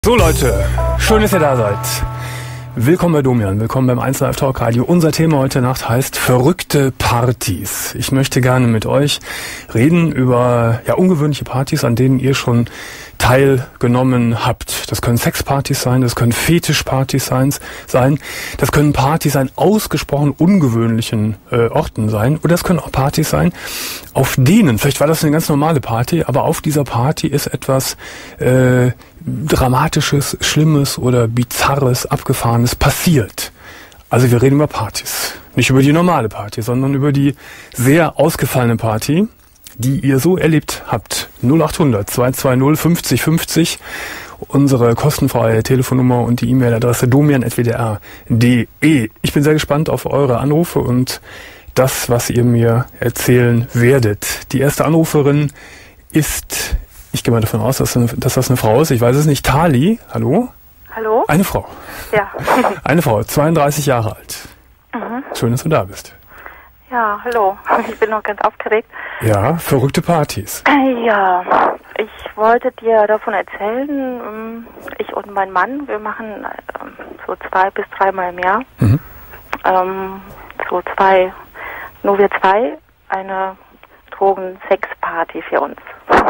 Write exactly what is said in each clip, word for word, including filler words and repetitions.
So Leute, schön, dass ihr da seid. Willkommen bei Domian, willkommen beim eins Live Talk Radio. Unser Thema heute Nacht heißt verrückte Partys. Ich möchte gerne mit euch reden über ja ungewöhnliche Partys, an denen ihr schon teilgenommen habt. Das können Sexpartys sein, das können Fetischpartys sein, sein, das können Partys an ausgesprochen ungewöhnlichen äh, Orten sein, oder das können auch Partys sein, auf denen, vielleicht war das eine ganz normale Party, aber auf dieser Party ist etwas äh, Dramatisches, Schlimmes oder Bizarres, Abgefahrenes passiert. Also wir reden über Partys. Nicht über die normale Party, sondern über die sehr ausgefallene Party, die ihr so erlebt habt. null achthundert zwei zwei null fünfzig fünfzig, unsere kostenfreie Telefonnummer und die E-Mail-Adresse domian at w d r punkt d e. Ich bin sehr gespannt auf eure Anrufe und das, was ihr mir erzählen werdet. Die erste Anruferin ist, ich gehe mal davon aus, dass, dass das eine Frau ist. Ich weiß es nicht. Tali, hallo? Hallo? Eine Frau. Ja. Eine Frau, zweiunddreißig Jahre alt. Mhm. Schön, dass du da bist. Ja, hallo. Ich bin noch ganz aufgeregt. Ja, verrückte Partys. Ja, ich wollte dir davon erzählen, ich und mein Mann, wir machen so zwei bis dreimal im Jahr, mhm. ähm, so zwei, nur wir zwei, eine Drogen-Sex-Party für uns.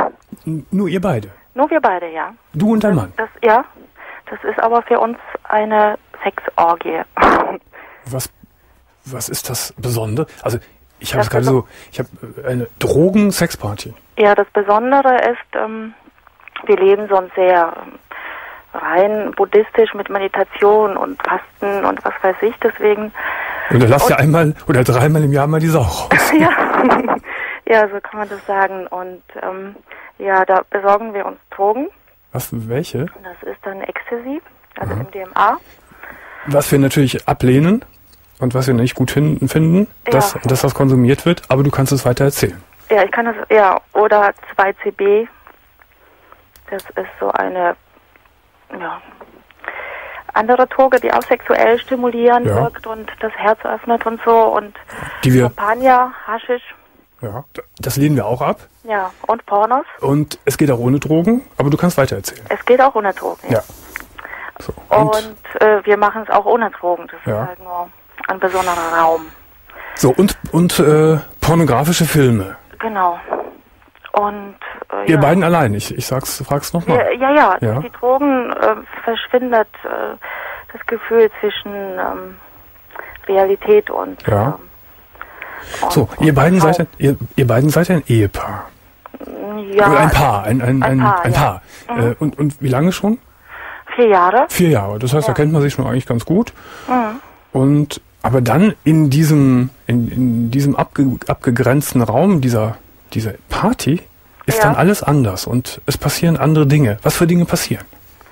Nur ihr beide? Nur wir beide, ja. Du und dein Mann? Das, ja, das ist aber für uns eine Sexorgie. Was, was ist das Besondere? Also ich habe es gerade so, ich habe eine Drogen-Sex-Party. Ja, das Besondere ist, ähm, wir leben sonst sehr ähm, rein buddhistisch mit Meditation und Fasten und was weiß ich, deswegen... Und dann lasst ihr einmal oder dreimal im Jahr mal die Sau raus. Ja. Ja, so kann man das sagen. Und ähm, ja, da besorgen wir uns Drogen. Was, welche? Das ist dann Ecstasy, also M D M A. Was wir natürlich ablehnen und was wir nicht gut finden, finden ja. dass, dass das konsumiert wird, aber du kannst es weiter erzählen. Ja, ich kann das, ja, oder zwei C B. Das ist so eine, ja, andere Droge, die auch sexuell stimulieren ja. wirkt und das Herz öffnet und so. Und die wir Champagner, Haschisch. Ja, das lehnen wir auch ab. Ja, und Pornos. Und es geht auch ohne Drogen, aber du kannst weiter erzählen. Es geht auch ohne Drogen, ja. ja. So, und und äh, wir machen es auch ohne Drogen. Das ja. ist halt nur ein besonderer Raum. So, und, und äh, pornografische Filme. Genau. Und äh, Ihr ja. beiden allein, ich, ich sag's, frag's nochmal. Ja, ja, ja, ja. Durch die Drogen äh, verschwindet äh, das Gefühl zwischen ähm, Realität und... Ja. Ähm, So, und, ihr beiden und seid ihr, ihr beiden seid ein Ehepaar. Ja. Oder ein Paar, ein, ein, ein, ein Paar. Ein ja. Paar. Mhm. Äh, und, und wie lange schon? Vier Jahre. Vier Jahre, das heißt, ja. da kennt man sich schon eigentlich ganz gut. Mhm. Und aber dann in diesem, in, in diesem abge, abgegrenzten Raum dieser, dieser Party ist ja. dann alles anders und es passieren andere Dinge. Was für Dinge passieren?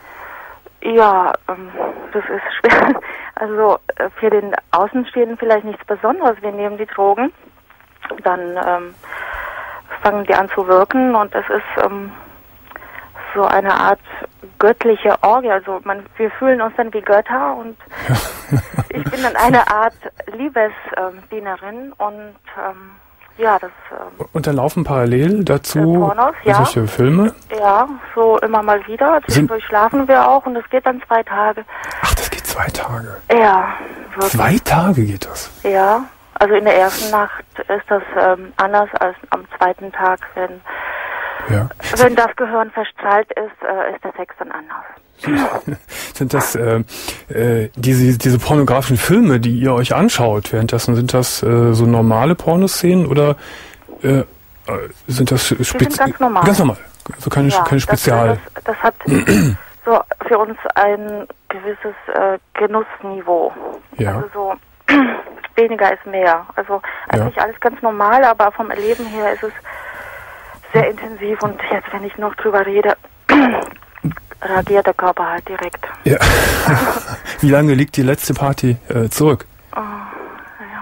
Ja, ähm, das ist schwer. Also äh, für den Außenstehenden vielleicht nichts Besonderes. Wir nehmen die Drogen, dann ähm, fangen die an zu wirken und es ist ähm, so eine Art göttliche Orgie. Also man, wir fühlen uns dann wie Götter und ich bin dann eine Art Liebesdienerin und ähm, ja, das... Ähm, und dann laufen parallel dazu äh, Pornos, ja. solche Filme? Ja, so immer mal wieder. Zwischendurch schlafen wir auch und das geht dann zwei Tage. Ach, das geht zwei Tage? Ja. Wirklich. Zwei Tage geht das? Ja, also in der ersten Nacht ist das ähm, anders als am zweiten Tag, wenn, ja. wenn das Gehirn verstrahlt ist, äh, ist der Sex dann anders. Sind das äh, äh, diese, diese pornografischen Filme, die ihr euch anschaut währenddessen, sind das äh, so normale Pornoszenen oder äh, sind das speziell? Ganz normal. Ganz normal. Also keine, ja, keine Spezial. Das, das, das hat so für uns ein gewisses äh, Genussniveau. Ja. Also so weniger ist mehr. Also eigentlich ja. alles ganz normal, aber vom Erleben her ist es sehr intensiv und jetzt, wenn ich noch drüber rede, reagiert der Körper halt direkt. Ja. Wie lange liegt die letzte Party äh, zurück? Oh, ja,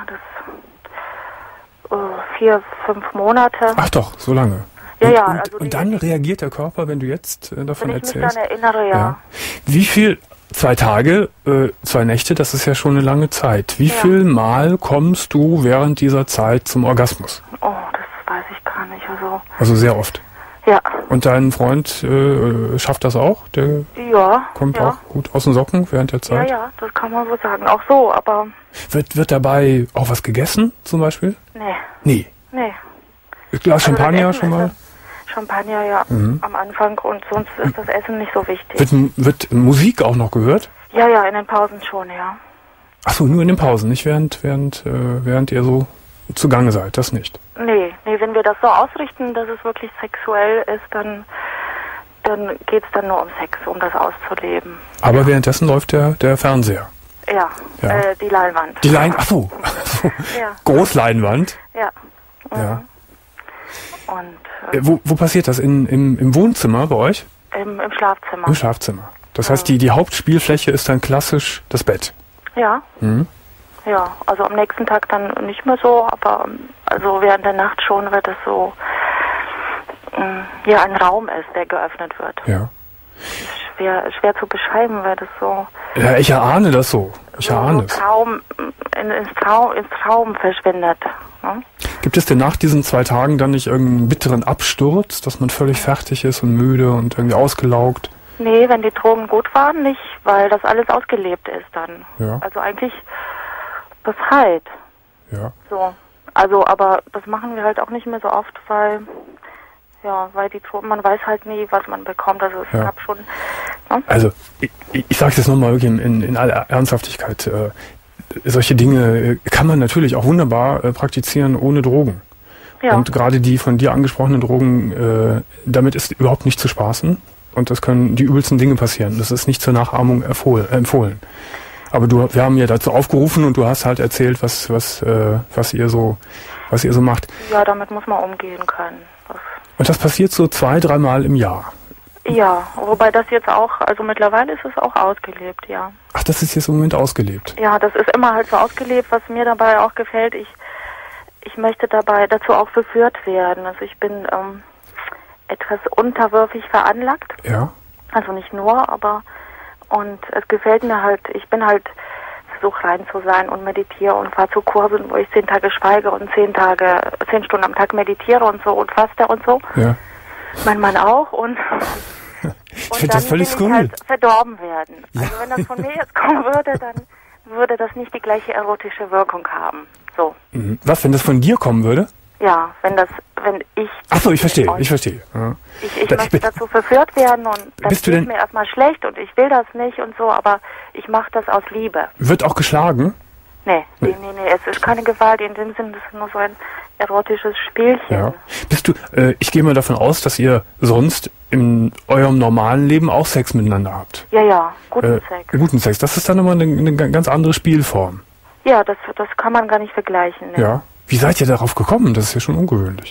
das uh, vier, fünf Monate. Ach doch, so lange. Ja, und, ja. Und, also und dann reagiert der Körper, wenn du jetzt äh, davon wenn ich erzählst? Mich dann erinnere, ja. ja. Wie viel, zwei Tage, äh, zwei Nächte, das ist ja schon eine lange Zeit. Wie ja. viel Mal kommst du während dieser Zeit zum Orgasmus? Oh, das weiß ich gar nicht. Also, also sehr oft. Ja. Und dein Freund äh, schafft das auch? Der Ja. kommt ja. auch gut aus den Socken während der Ja, Zeit? ja, das kann man so sagen. Auch so, aber... Wird, wird dabei auch was gegessen, zum Beispiel? Nee. Nee. Nee. Glas Champagner Also das Essen schon mal? ist das Champagner, ja, Mhm. am Anfang. Und sonst ist das Essen nicht so wichtig. Wird, wird Musik auch noch gehört? Ja, ja, in den Pausen schon, ja. Achso, nur in den Pausen, nicht während, während, äh, während ihr so zugange seid, das nicht. Nee, nee, wenn wir das so ausrichten, dass es wirklich sexuell ist, dann, dann geht es dann nur um Sex, um das auszuleben. Aber währenddessen läuft der, der Fernseher. Ja, Ja. Äh, die Leinwand. Die Lein, achso, achso. Ja. Großleinwand. Ja. Mhm. Ja. Und äh, Äh, wo, wo passiert das? In, im, Im Wohnzimmer bei euch? im, im Schlafzimmer. Im Schlafzimmer. Das heißt, die, die Hauptspielfläche ist dann klassisch das Bett. Ja. Mhm. Ja, also am nächsten Tag dann nicht mehr so, aber ähm, also während der Nacht schon, weil das so ähm, ja ein Raum ist, der geöffnet wird. Ja. Schwer, schwer zu beschreiben, weil das so, Ja, ich erahne das so. Ich so, erahne so es. Traum, in, ins, Traum, ins Traum verschwindet. Ne? Gibt es denn nach diesen zwei Tagen dann nicht irgendeinen bitteren Absturz, dass man völlig fertig ist und müde und irgendwie ausgelaugt? Nee, wenn die Drogen gut waren, nicht, weil das alles ausgelebt ist dann. Ja. Also eigentlich befreit. Ja. So. Also, aber das machen wir halt auch nicht mehr so oft, weil ja, weil die Drogen, man weiß halt nie, was man bekommt. Also es Ja. gab schon. Ne? Also, ich, ich sage das nochmal wirklich in, in, in aller Ernsthaftigkeit. Äh, solche Dinge äh, kann man natürlich auch wunderbar äh, praktizieren ohne Drogen. Ja. Und gerade die von dir angesprochenen Drogen, äh, damit ist überhaupt nicht zu spaßen. Und das können die übelsten Dinge passieren. Das ist nicht zur Nachahmung erfohl, äh, empfohlen. Aber du, wir haben ja dazu aufgerufen und du hast halt erzählt, was, was, äh, was ihr so, was ihr so macht. Ja, damit muss man umgehen können. Das, Und das passiert so zwei, dreimal im Jahr. ja, wobei das jetzt auch, also mittlerweile ist es auch ausgelebt, ja. Ach, das ist jetzt im Moment ausgelebt. Ja, das ist immer halt so ausgelebt, was mir dabei auch gefällt. Ich, ich möchte dabei dazu auch verführt werden. Also ich bin ähm, etwas unterwürfig veranlagt. Ja. Also nicht nur, aber und es gefällt mir halt, ich bin halt, versuche rein zu sein und meditiere und fahre zu Kursen, wo ich zehn Tage schweige und zehn Tage, zehn Stunden am Tag meditiere und so und faste und so. Ja. Mein Mann auch und Ich und finde das dann völlig will ich skurril. halt verdorben werden. Ja. Also wenn das von mir jetzt kommen würde, dann würde das nicht die gleiche erotische Wirkung haben. So. Mhm. Was, wenn das von dir kommen würde? Ja, wenn das, wenn ich... Ach so, ich verstehe, euch- ich verstehe. Ja. Ich, ich Da- möchte dazu verführt werden und das Bist du geht denn- mir erstmal schlecht und ich will das nicht und so, aber ich mache das aus Liebe. Wird auch geschlagen? Nee, nee, nee, nee, es ist keine Gewalt in dem Sinne, das ist nur so ein erotisches Spielchen. Ja. Bist du, äh, ich gehe mal davon aus, dass ihr sonst in eurem normalen Leben auch Sex miteinander habt. Ja, ja, guten Äh, Sex. Guten Sex. Das ist dann immer eine, eine ganz andere Spielform. Ja, das, das kann man gar nicht vergleichen. Ne? Ja. Wie seid ihr darauf gekommen? Das ist ja schon ungewöhnlich.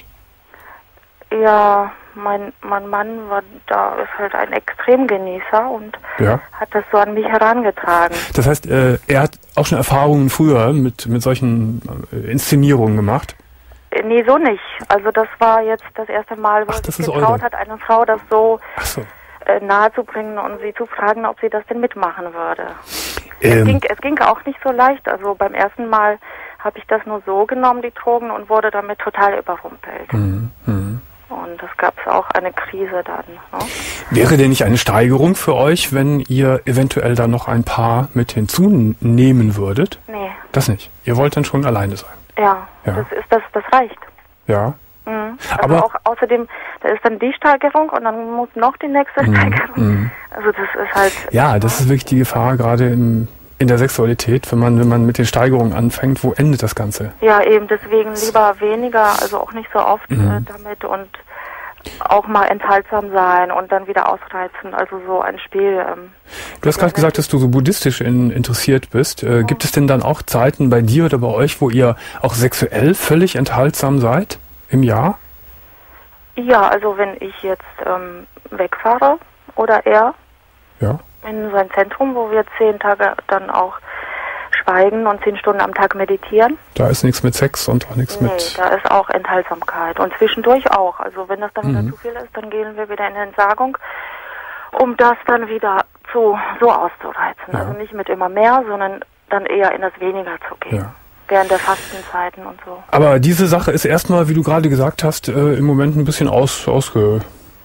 Ja, mein, mein Mann war da, ist halt ein Extremgenießer und Ja. hat das so an mich herangetragen. Das heißt, äh, er hat auch schon Erfahrungen früher mit, mit solchen äh, Inszenierungen gemacht. Äh, Nee, so nicht. Also das war jetzt das erste Mal, wo Ach, er das sich ist getraut eure. hat, einer Frau das so Ach so. äh, nahezubringen und sie zu fragen, ob sie das denn mitmachen würde. Es, Ähm, ging, es ging auch nicht so leicht. Also beim ersten Mal habe ich das nur so genommen, die Drogen, und wurde damit total überrumpelt. mhm, mhm. Und das gab es auch eine Krise dann. Ne? Wäre denn nicht eine Steigerung für euch, wenn ihr eventuell da noch ein Paar mit hinzunehmen würdet? Nee, Das nicht. Ihr wollt dann schon alleine sein. ja, Ja. das ist das, das reicht. Ja. Mhm. Also Aber- auch außerdem, da ist dann die Steigerung und dann muss noch die nächste Steigerung. mhm. Also das ist halt. Ja, das ist wirklich die Gefahr, gerade im, in der Sexualität, wenn man, wenn man mit den Steigerungen anfängt, wo endet das Ganze? Ja, eben deswegen lieber weniger, also auch nicht so oft Mhm. äh, damit und auch mal enthaltsam sein und dann wieder ausreizen. Also so ein Spiel. Ähm, Du hast gerade gesagt, dass du so buddhistisch in, interessiert bist. Äh, gibt es denn dann auch Zeiten bei dir oder bei euch, wo ihr auch sexuell völlig enthaltsam seid im Jahr? ja, also wenn ich jetzt ähm, wegfahre oder er Ja. in so ein Zentrum, wo wir zehn Tage dann auch schweigen und zehn Stunden am Tag meditieren. Da ist nichts mit Sex und auch nichts Nee, mit... da ist auch Enthaltsamkeit und zwischendurch auch. Also wenn das dann Mhm. wieder zu viel ist, dann gehen wir wieder in Entsagung, um das dann wieder zu, so auszureizen. Ja. Also nicht mit immer mehr, sondern dann eher in das Weniger zu gehen. Ja. Während der Fastenzeiten und so. Aber diese Sache ist erstmal, wie du gerade gesagt hast, äh, im Moment ein bisschen aus, ausge,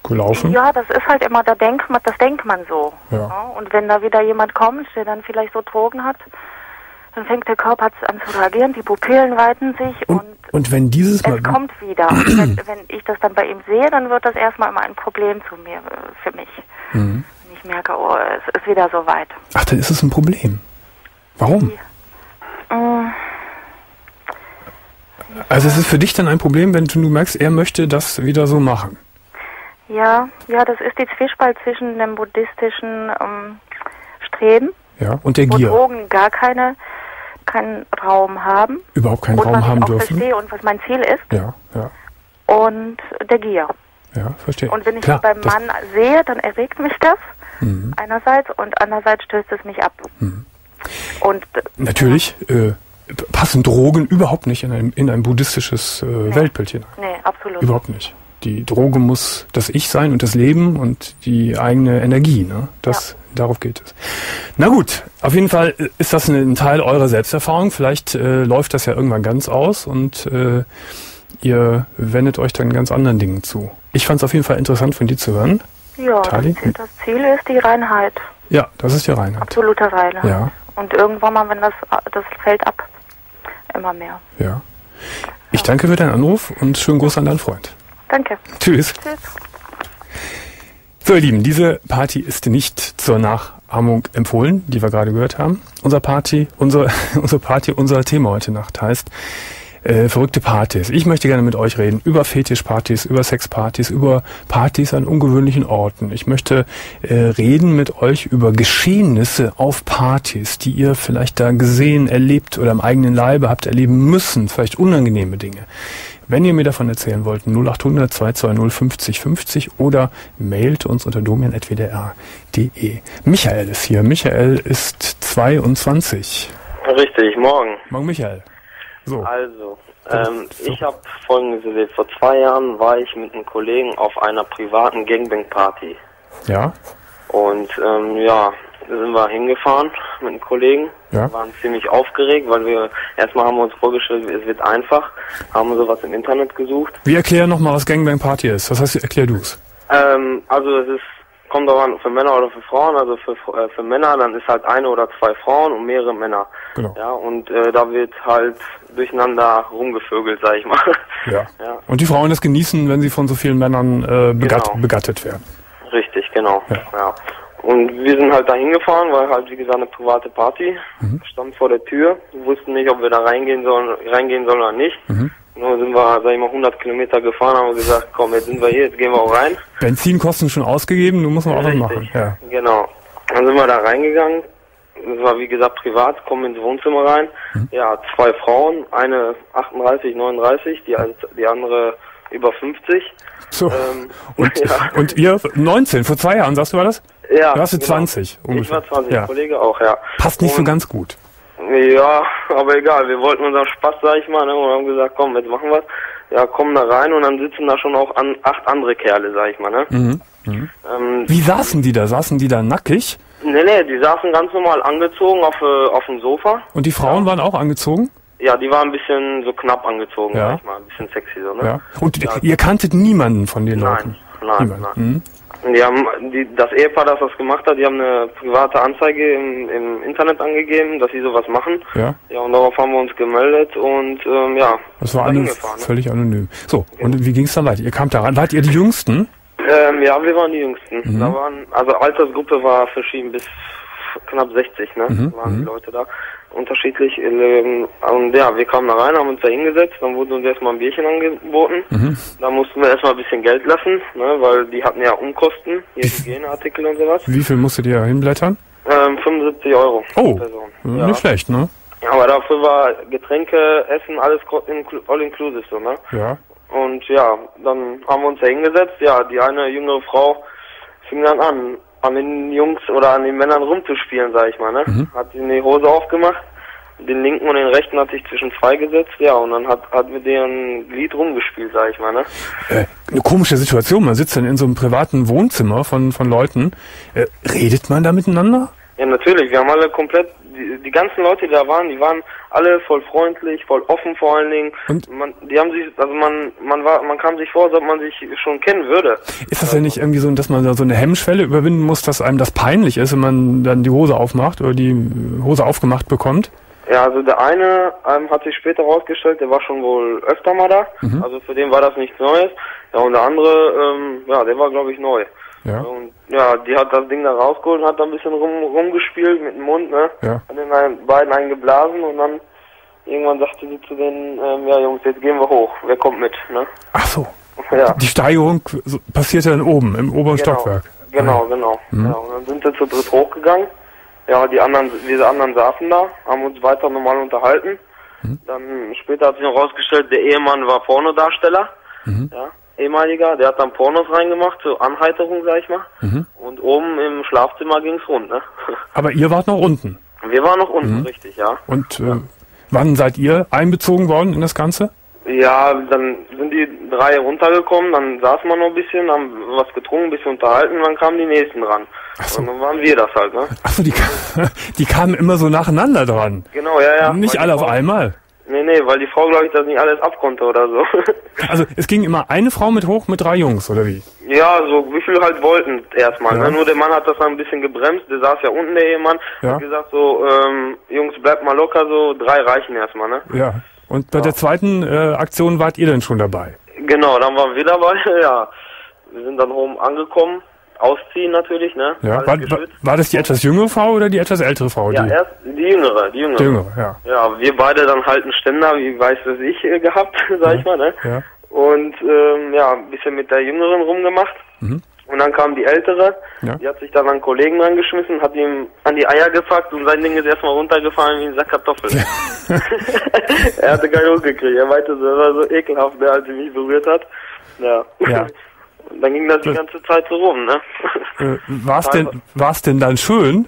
gelaufen? Ja, das ist halt immer, da denkt man, das denkt man so. Ja. Ja, und wenn da wieder jemand kommt, der dann vielleicht so Drogen hat, dann fängt der Körper an zu reagieren, die Pupillen weiten sich und, und, und wenn dieses Mal es kommt wieder. Und wenn, wenn ich das dann bei ihm sehe, dann wird das erstmal immer ein Problem zu mir, für mich. Mhm. Wenn ich merke, oh, es ist wieder so weit. Ach, dann ist es ein Problem. Warum? Die, äh, Also es ist für dich dann ein Problem, wenn du merkst, er möchte das wieder so machen. Ja, ja, das ist die Zwiespalt zwischen dem buddhistischen ähm, Streben, Ja, und der wo Gier. Drogen gar keine, keinen Raum haben. Überhaupt keinen und Raum was haben ich auch dürfen. verstehe und was mein Ziel ist. Ja, ja, Und der Gier. ja, verstehe. Und wenn ich Klar, das beim das- Mann sehe, dann erregt mich das Mhm. einerseits und andererseits stößt es mich ab. Mhm. Und äh, Natürlich äh, passen Drogen überhaupt nicht in ein, in ein buddhistisches äh, Weltbild hinein. nee, absolut. Überhaupt nicht. Die Droge muss das Ich sein und das Leben und die eigene Energie. Ne? Das, darauf geht es. Na gut, auf jeden Fall ist das ein Teil eurer Selbsterfahrung. Vielleicht äh, läuft das ja irgendwann ganz aus und äh, ihr wendet euch dann ganz anderen Dingen zu. Ich fand es auf jeden Fall interessant von dir zu hören. Ja, das Tali? Ziel, das Ziel ist die Reinheit, Ja, das ist die Reinheit. absolute Reinheit. Ja. Und irgendwann mal, wenn das, das fällt ab, immer mehr. Ja. Ich danke für deinen Anruf und schönen Gruß an deinen Freund. Danke. Tschüss. Tschüss. So, ihr Lieben, diese Party ist nicht zur Nachahmung empfohlen, die wir gerade gehört haben. Unser Party, unser, unsere Party, unser Thema heute Nacht heißt äh, verrückte Partys. Ich möchte gerne mit euch reden über Fetischpartys, über Sexpartys, über Partys an ungewöhnlichen Orten. Ich möchte äh, reden mit euch über Geschehnisse auf Partys, die ihr vielleicht da gesehen, erlebt oder im eigenen Leibe habt erleben müssen, vielleicht unangenehme Dinge. Wenn ihr mir davon erzählen wollt, null acht hundert zwei zwei null fünfzig fünfzig oder mailt uns unter domian at w d r punkt d e. Michael ist hier. Michael ist zweiundzwanzig. Richtig, morgen. Morgen, Michael. So. Also, ähm, ich habe Folgendes erlebt. Vor zwei Jahren war ich mit einem Kollegen auf einer privaten Gangbang-Party. Ja? Und ähm, ja, da sind wir hingefahren mit einem Kollegen. Ja. Wir waren ziemlich aufgeregt, weil wir erstmal haben wir uns vorgestellt, es wird einfach. Haben sowas im Internet gesucht. Wir erklären nochmal, was Gangbang Party ist. Das heißt, erklär du es. Ähm, also es ist, kommt auch an, für Männer oder für Frauen. Also für, äh, für Männer, dann ist halt eine oder zwei Frauen und mehrere Männer. Genau. Ja, und äh, da wird halt durcheinander rumgevögelt, sag ich mal. Ja. Ja. Und die Frauen das genießen, wenn sie von so vielen Männern äh, begatt, Genau. begattet werden. Richtig, genau. Ja. Ja. Und wir sind halt da hingefahren, weil halt wie gesagt eine private Party. Mhm. Standen vor der Tür, wussten nicht, ob wir da reingehen sollen, reingehen sollen oder nicht. Mhm. Nur sind wir, sag ich mal, hundert Kilometer gefahren, haben wir gesagt, komm, jetzt sind wir hier, jetzt gehen wir auch rein. Benzinkosten schon ausgegeben, du musst noch auch was Richtig. machen. Ja. Genau. Dann sind wir da reingegangen. Das war wie gesagt privat, kommen ins Wohnzimmer rein. Mhm. Ja, zwei Frauen, eine achtunddreißig, neununddreißig, die, die andere über fünfzig. So. Ähm, Und, ja. und ihr neunzehn, vor zwei Jahren, sagst du, war das? Ja, Du hast genau. zwanzig Ich ungefähr. war zwanzig, Ja. der Kollege auch, ja. Passt nicht so Und- ganz gut. Ja, aber egal, wir wollten unseren Spaß, sag ich mal, ne, und haben gesagt, komm, jetzt machen wir's. Ja, kommen da rein und dann sitzen da schon auch an, acht andere Kerle, sag ich mal, ne. Mhm. Mhm. Ähm, Wie saßen die da? Saßen die da nackig? nee, nee, die saßen ganz normal angezogen auf, äh, auf dem Sofa. Und die Frauen waren auch angezogen? Ja, die waren ein bisschen so knapp angezogen, Ja. sag ich mal, ein bisschen sexy so, ne. Ja. Und Ja. ihr kanntet niemanden von den Nein, Leuten? nein, Niemand. nein. Mhm. Und die haben, die, das Ehepaar, das das gemacht hat, die haben eine private Anzeige im, im Internet angegeben, dass sie sowas machen. Ja. Ja, und darauf haben wir uns gemeldet und, ähm, ja. Das war sind da alles hingefahren, ne? völlig anonym. So, und wie ging es dann weiter? Ihr kamt da ran. Wart ihr die Jüngsten? Ähm, ja, wir waren die Jüngsten. Mhm. Da waren, also Altersgruppe war verschieden bis knapp sechzig, ne? Mhm, Waren die mhm. Leute da. Unterschiedlich. Ähm, und ja, wir kamen da rein, haben uns da hingesetzt, dann wurde uns erstmal ein Bierchen angeboten. Mhm. Da mussten wir erstmal ein bisschen Geld lassen, ne? Weil die hatten ja Umkosten, hier Hygieneartikel und sowas. Wie viel musstet ihr hinblättern? Ähm, fünfundsiebzig Euro Oh, pro Person. äh, Ja. nicht schlecht, ne? Aber dafür war Getränke, Essen, alles all inclusive so, ne? Ja. Und ja, dann haben wir uns da hingesetzt. Ja, die eine jüngere Frau fing dann an, an den Jungs oder an den Männern rumzuspielen, sag ich mal, ne? Mhm. Hat sie die Hose aufgemacht, den linken und den rechten hat sich zwischen zwei gesetzt, ja, und dann hat, hat mit deren Glied rumgespielt, sag ich mal, ne? Äh, eine komische Situation. Man sitzt dann in so einem privaten Wohnzimmer von, von Leuten. Äh, redet man da miteinander? Ja, natürlich. Wir haben alle komplett, die, die ganzen Leute, die da waren, die waren alle voll freundlich, voll offen vor allen Dingen. Und man, die haben sich, also man, man war, man kam sich vor, als ob man sich schon kennen würde. ist das denn nicht irgendwie so, dass man da so eine Hemmschwelle überwinden muss, dass einem das peinlich ist, wenn man dann die Hose aufmacht oder die Hose aufgemacht bekommt? Ja, also der eine ähm, hat sich später rausgestellt, der war schon wohl öfter mal da. Mhm. Also für den war das nichts Neues. Ja, und der andere, ähm, ja, der war glaube ich neu. Ja. Und ja, die hat das Ding da rausgeholt und hat da ein bisschen rum, rumgespielt mit dem Mund, ne? Ja. Hat den einen, beiden einen geblasen und dann irgendwann sagte sie zu denen, ähm, ja Jungs, jetzt gehen wir hoch, wer kommt mit, ne? Ach so. Ja. Die Steigerung so- passiert ja dann oben, im oberen Genau. Stockwerk. Genau, genau. Mhm. Ja, und dann sind wir zu dritt hochgegangen. Ja, die anderen, wir anderen saßen da, haben uns weiter normal unterhalten. Mhm. Dann später hat sich noch rausgestellt, der Ehemann war Pornodarsteller. Mhm. Ja, ehemaliger, der hat dann Pornos reingemacht, zur Anheiterung, sag ich mal. Mhm. Und oben im Schlafzimmer ging's rund, ne? Aber ihr wart noch unten. Wir waren noch unten, Mhm. richtig, ja. Und äh, wann seid ihr einbezogen worden in das Ganze? Ja, dann sind die drei runtergekommen, dann saßen wir noch ein bisschen, haben was getrunken, ein bisschen unterhalten, und dann kamen die nächsten ran. Ach so. Und dann waren wir das halt, ne? Achso, die, die kamen immer so nacheinander dran. Genau, ja, ja. Nicht Weil alle die auf Frau- einmal. Nee, nee, weil die Frau, glaube ich, das nicht alles abkonnte oder so. Also es ging immer eine Frau mit hoch mit drei Jungs, oder wie? Ja, so wie viel halt wollten erstmal. Ja. Ne? Nur der Mann hat das dann ein bisschen gebremst, der saß ja unten, der Ehemann, Ja. hat gesagt so, ähm, Jungs, bleibt mal locker, so drei reichen erstmal, ne? Ja. Und bei der zweiten äh, Aktion wart ihr denn schon dabei? Genau, dann waren wir dabei, ja. Wir sind dann oben angekommen, ausziehen natürlich, ne? Ja. Alles War, war, geschützt. war das die etwas jüngere Frau oder die etwas ältere Frau? Ja, die, erst die Jüngere, die Jüngere. die jüngere, ja. Ja, wir beide dann halt einen Ständer, wie weiß das ich, äh, gehabt, sag ich mal, ne? Ja. Und ähm, ja, ein bisschen mit der Jüngeren rumgemacht. Mhm. Und dann kam die Ältere, Ja. die hat sich dann an einen Kollegen rangeschmissen, hat ihm an die Eier gepackt und sein Ding ist erstmal runtergefallen wie ein Sack Kartoffeln. Er hatte keinen hochgekriegt, er meinte, das war so ekelhaft, ne, als sie mich berührt hat. Ja. Ja. Und dann ging das die ganze Zeit so rum, ne? Äh, war's denn, war's denn dann schön?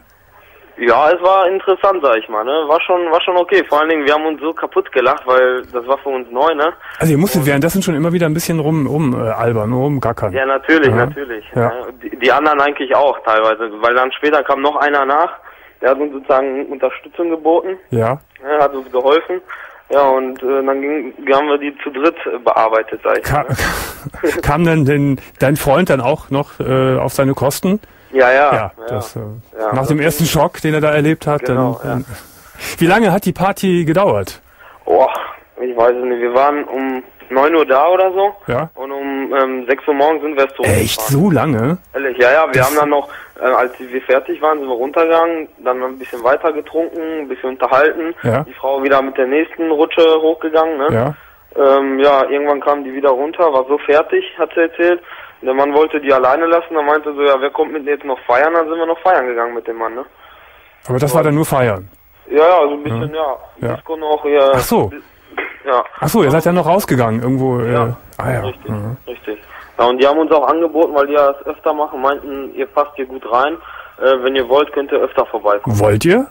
Ja, es war interessant, sag ich mal, ne? War schon, war schon okay. Vor allen Dingen, wir haben uns so kaputt gelacht, weil das war für uns neu, ne? Also ihr musstet währenddessen schon immer wieder ein bisschen rum, rum äh, albern, rumgackern. Ja, natürlich, Ja. natürlich. Ja. Ja. Die, die anderen eigentlich auch teilweise, weil dann später kam noch einer nach, der hat uns sozusagen Unterstützung geboten, Ja. ja, hat uns geholfen. Ja, und äh, dann ging, haben wir die zu dritt äh, bearbeitet, sag ich. Ka ne? kam denn den, dein Freund dann auch noch äh, auf seine Kosten? Ja, ja. Ja, ja. das, äh, Ja, nach das dem ersten Schock, den er da erlebt hat. Genau, dann, dann, Wie lange hat die Party gedauert? Oh, ich weiß es nicht. Wir waren um neun Uhr da oder so. Ja. Und um ähm, sechs Uhr morgens sind wir erst zurückgefahren. Echt so lange? Ehrlich, ja, ja. Wir Das- haben dann noch, äh, als wir fertig waren, sind wir runtergegangen, dann ein bisschen weiter getrunken, ein bisschen unterhalten. Ja. Die Frau wieder mit der nächsten Rutsche hochgegangen, ne? Ja. Ähm, ja, irgendwann kam die wieder runter, war so fertig, hat sie erzählt. Der Mann wollte die alleine lassen, dann meinte so, ja, wer kommt mit mir jetzt noch feiern? Dann sind wir noch feiern gegangen mit dem Mann, ne? Aber das war dann nur feiern. Ja, ja, so ein bisschen, ja. Ja. Disco noch, ja. Ach so. Ja. Ach so, ihr seid dann noch rausgegangen irgendwo. Äh, Ja. Ah ja. Richtig, Mhm. richtig. Ja, und die haben uns auch angeboten, weil die ja das öfter machen, meinten, ihr passt hier gut rein. Äh, wenn ihr wollt, könnt ihr öfter vorbeikommen. Wollt ihr?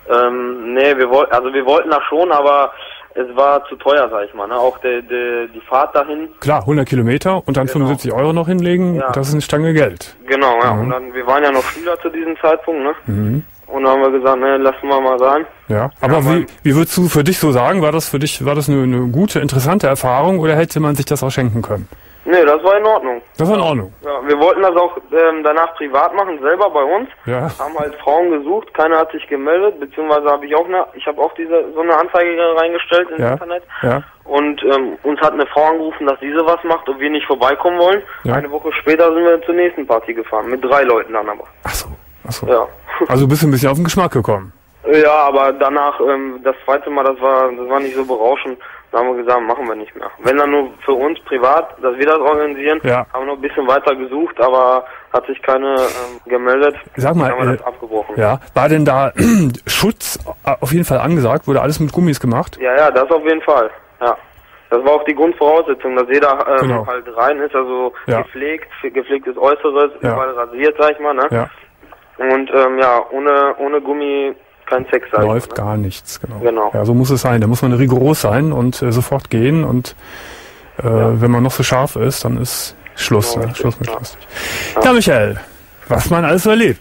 Ähm, nee, wir wollten, also wir wollten das schon, aber es war zu teuer, sag ich mal, ne? Auch der, der, die Fahrt dahin. Klar, hundert Kilometer und dann Genau. fünfundsiebzig Euro noch hinlegen, Ja. das ist eine Stange Geld. Genau, ja. Mhm. Und dann, wir waren ja noch Schüler zu diesem Zeitpunkt, ne? Mhm. Und dann haben wir gesagt, ne, lassen wir mal sein. Ja. Aber Ja, wie, man- wie würdest du für dich so sagen, war das für dich, war das eine, eine gute, interessante Erfahrung oder hätte man sich das auch schenken können? Nee, das war in Ordnung. Das war in Ordnung. Ja, wir wollten das auch ähm, danach privat machen, selber bei uns. Ja. Haben halt Frauen gesucht, keiner hat sich gemeldet, beziehungsweise habe ich auch eine, ich habe auch diese so eine Anzeige reingestellt ins Ja. Internet. Ja. Und ähm, uns hat eine Frau angerufen, dass diese was macht, ob wir nicht vorbeikommen wollen. Ja. Eine Woche später sind wir zur nächsten Party gefahren, mit drei Leuten dann aber. Ach so. Ach so. Ja. Also bist du ein bisschen auf den Geschmack gekommen. Ja, aber danach, ähm, das zweite Mal, das war, das war nicht so berauschend. Da haben wir gesagt, machen wir nicht mehr. Wenn dann nur für uns privat, dass wir das organisieren, Ja. haben wir noch ein bisschen weiter gesucht, aber hat sich keine ähm, gemeldet. Sag mal, Dann haben wir äh, das abgebrochen. Ja. War denn da Schutz auf jeden Fall angesagt? Wurde alles mit Gummis gemacht? Ja, ja, das auf jeden Fall. Ja. Das war auch die Grundvoraussetzung, dass jeder ähm, Genau. halt rein ist, also Ja. gepflegt, gepflegtes Äußeres, Ja. überall rasiert, sag ich mal, ne? Ja. Und ähm, ja, ohne ohne Gummi kein Sex, sag Läuft ich mal, ne? gar nichts, genau. Genau. Ja, so muss es sein. Da muss man rigoros sein und äh, sofort gehen und äh, wenn man noch so scharf ist, dann ist Schluss, Genau, ne? richtig, Schluss mit ja. lustig. Ja. ja, Michael, was man alles so erlebt.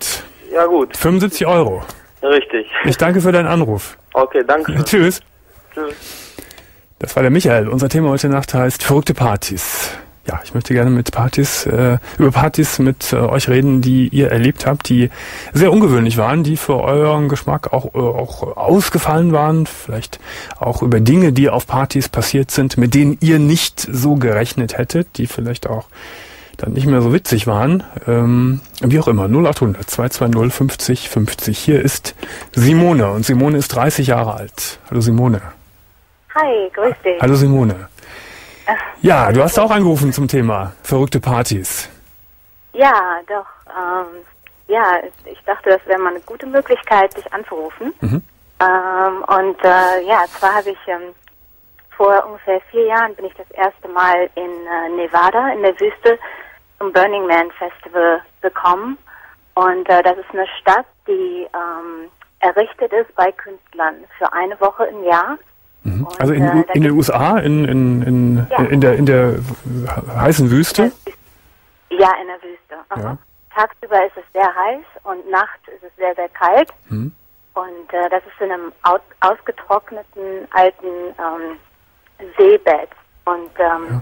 Ja gut. fünfundsiebzig Euro. Richtig. Ich danke für deinen Anruf. Okay, danke. Tschüss. Tschüss. Das war der Michael. Unser Thema heute Nacht heißt verrückte Partys. Ja, ich möchte gerne mit Partys, äh, über Partys mit äh, euch reden, die ihr erlebt habt, die sehr ungewöhnlich waren, die für euren Geschmack auch, äh, auch ausgefallen waren. Vielleicht auch über Dinge, die auf Partys passiert sind, mit denen ihr nicht so gerechnet hättet, die vielleicht auch dann nicht mehr so witzig waren. Ähm, wie auch immer, null acht hundert zwei zwei null fünfzig fünfzig. Hier ist Simone und Simone ist dreißig Jahre alt. Hallo Simone. Hi, grüß dich. Hallo Simone. Ja, du hast auch angerufen zum Thema verrückte Partys. Ja, doch. Ähm, ja, ich dachte, das wäre mal eine gute Möglichkeit, dich anzurufen. Mhm. Ähm, und äh, ja, zwar habe ich ähm, vor ungefähr vier Jahren bin ich das erste Mal in äh, Nevada in der Wüste zum Burning Man Festival gekommen. Und äh, das ist eine Stadt, die ähm, errichtet ist bei Künstlern für eine Woche im Jahr. Mhm. Also in, äh, in den U S A, in, in, in, ja. in, der, in der heißen Wüste? Ja, in der Wüste. Ja. Tagsüber ist es sehr heiß und nachts ist es sehr, sehr kalt. Mhm. Und äh, das ist in einem aus, ausgetrockneten alten ähm, Seebett. Und ähm,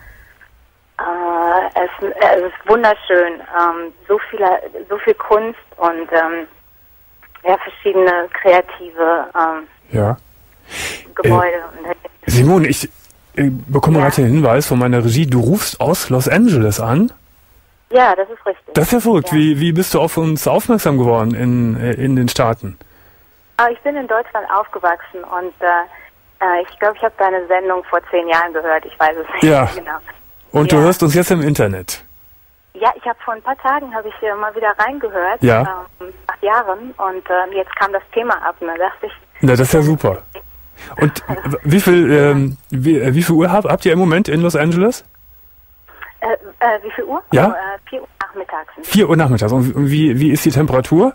ja. äh, es, es ist wunderschön. Ähm, so, viele, so viel Kunst und ähm, ja, verschiedene kreative ähm, ja. Gebäude. Äh, Simon, ich äh, bekomme ja. gerade den Hinweis von meiner Regie, du rufst aus Los Angeles an. Ja, das ist richtig. Das ist ja verrückt. Ja. Wie, wie bist du auf uns aufmerksam geworden in, äh, in den Staaten? Ah, ich bin in Deutschland aufgewachsen und äh, ich glaube, ich habe deine Sendung vor zehn Jahren gehört. Ich weiß es nicht ja. genau. Und ja. du hörst uns jetzt im Internet? Ja, ich habe vor ein paar Tagen habe ich hier mal wieder reingehört, ja. ähm, nach Jahren, und äh, jetzt kam das Thema ab und da dachte ich... Na, das ist ja super. Und wie viel, ähm, wie, wie viel Uhr habt, habt ihr im Moment in Los Angeles? Äh, äh, wie viel Uhr? Ja? Also, äh, vier Uhr nachmittags. vier Uhr nachmittags. Und wie, wie ist die Temperatur?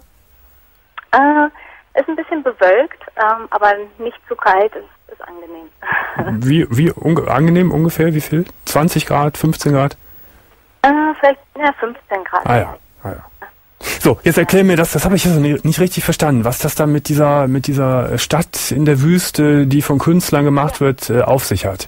Äh, ist ein bisschen bewölkt, ähm, aber nicht zu kalt, ist, ist angenehm. Wie, wie unge angenehm ungefähr? Wie viel? zwanzig Grad, fünfzehn Grad? Äh, vielleicht ja, fünfzehn Grad. Ah ja, ah ja. So, jetzt erklär mir das, das habe ich also nicht richtig verstanden, was das da mit dieser mit dieser Stadt in der Wüste, die von Künstlern gemacht wird, äh, auf sich hat.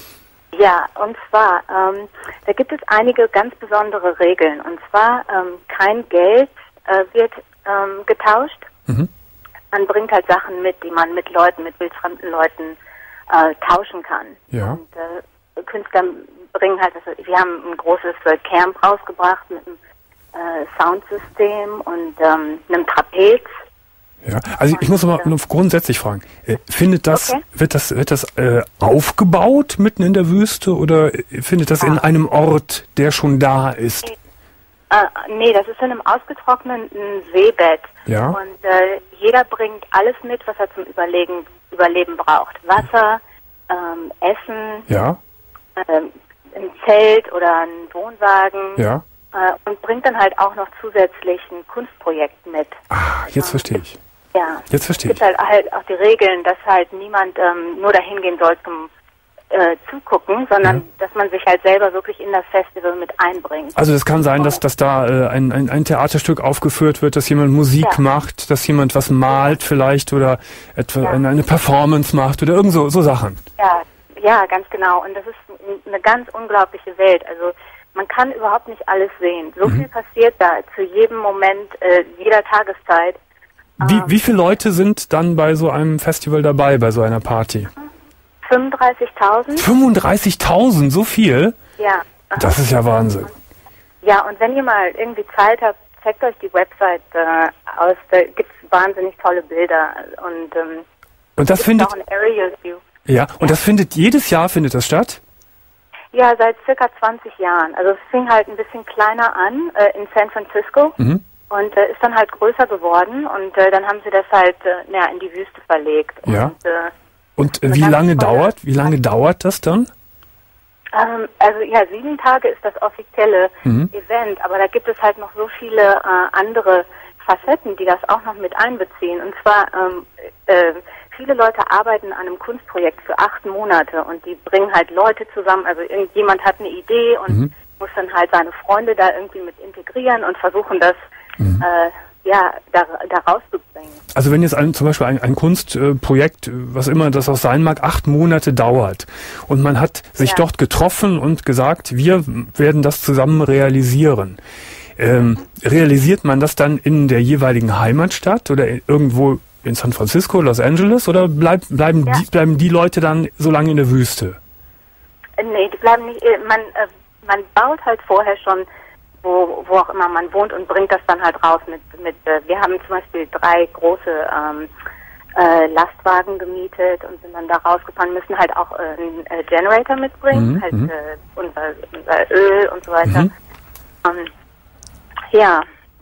Ja, und zwar, ähm, da gibt es einige ganz besondere Regeln. Und zwar, ähm, kein Geld äh, wird ähm, getauscht. Mhm. Man bringt halt Sachen mit, die man mit Leuten, mit wildfremden Leuten äh, tauschen kann. Ja. Und äh, Künstler bringen halt, also wir haben ein großes äh, Camp rausgebracht mit einem äh, Soundsystem und ähm, einem Trapez. Ja, also ich muss aber nur grundsätzlich fragen, äh, findet das, okay. wird das, wird das äh, aufgebaut mitten in der Wüste oder findet das ah. in einem Ort, der schon da ist? Äh, nee, das ist in einem ausgetrockneten Seebett. Ja. Und äh, jeder bringt alles mit, was er zum Überlegen, Überleben braucht. Wasser, ähm, Essen, ja. äh, ein Zelt oder ein Wohnwagen. Ja. Äh, und bringt dann halt auch noch zusätzlich ein Kunstprojekt mit. Ah, jetzt verstehe ich. Ja. Jetzt verstehe ich. Es gibt halt, halt auch die Regeln, dass halt niemand ähm, nur dahin gehen soll zum äh, Zugucken, sondern ja. dass man sich halt selber wirklich in das Festival mit einbringt. Also es kann sein, dass, dass da äh, ein, ein, ein Theaterstück aufgeführt wird, dass jemand Musik ja. macht, dass jemand was malt vielleicht oder etwa ja. eine, eine Performance macht oder irgend so, so Sachen. Ja, ja, ganz genau. Und das ist eine ganz unglaubliche Welt. Also man kann überhaupt nicht alles sehen. So mhm. viel passiert da zu jedem Moment, äh, jeder Tageszeit. Wie, wie viele Leute sind dann bei so einem Festival dabei, bei so einer Party? fünfunddreißigtausend. fünfunddreißigtausend, so viel? Ja. Das ist ja Wahnsinn. Ja, und wenn ihr mal irgendwie Zeit habt, checkt euch die Website äh, aus, da gibt es wahnsinnig tolle Bilder. Und, ähm, und das findet... auch ein Aerial View. Ja, und ja. das findet, jedes Jahr findet das statt? Ja, seit circa zwanzig Jahren. Also es fing halt ein bisschen kleiner an äh, in San Francisco. Mhm. Und äh, ist dann halt größer geworden und äh, dann haben sie das halt äh, ja, in die Wüste verlegt. Ja. Und, äh, und äh, wie lange dauert, wie lange dauert das dann? Ähm, also ja, sieben Tage ist das offizielle mhm. Event, aber da gibt es halt noch so viele äh, andere Facetten, die das auch noch mit einbeziehen. Und zwar ähm, äh, viele Leute arbeiten an einem Kunstprojekt für acht Monate und die bringen halt Leute zusammen. Also irgendjemand hat eine Idee und mhm. muss dann halt seine Freunde da irgendwie mit integrieren und versuchen das Mhm. Äh, ja, da, da rauszubringen. Also wenn jetzt ein, zum Beispiel ein, ein Kunstprojekt, was immer das auch sein mag, acht Monate dauert und man hat sich ja. dort getroffen und gesagt, wir werden das zusammen realisieren. Ähm, realisiert man das dann in der jeweiligen Heimatstadt oder irgendwo in San Francisco, Los Angeles, oder bleib, bleiben, ja. die, bleiben die Leute dann so lange in der Wüste? Nee, die bleiben nicht, man, äh, man baut halt vorher schon, wo, wo auch immer man wohnt und bringt das dann halt raus mit, mit äh, wir haben zum Beispiel drei große ähm, äh, Lastwagen gemietet und sind dann da rausgefahren, müssen halt auch äh, einen äh, Generator mitbringen, mhm, halt mhm. äh, unser, unser Öl und so weiter. Mhm. Ähm, ja.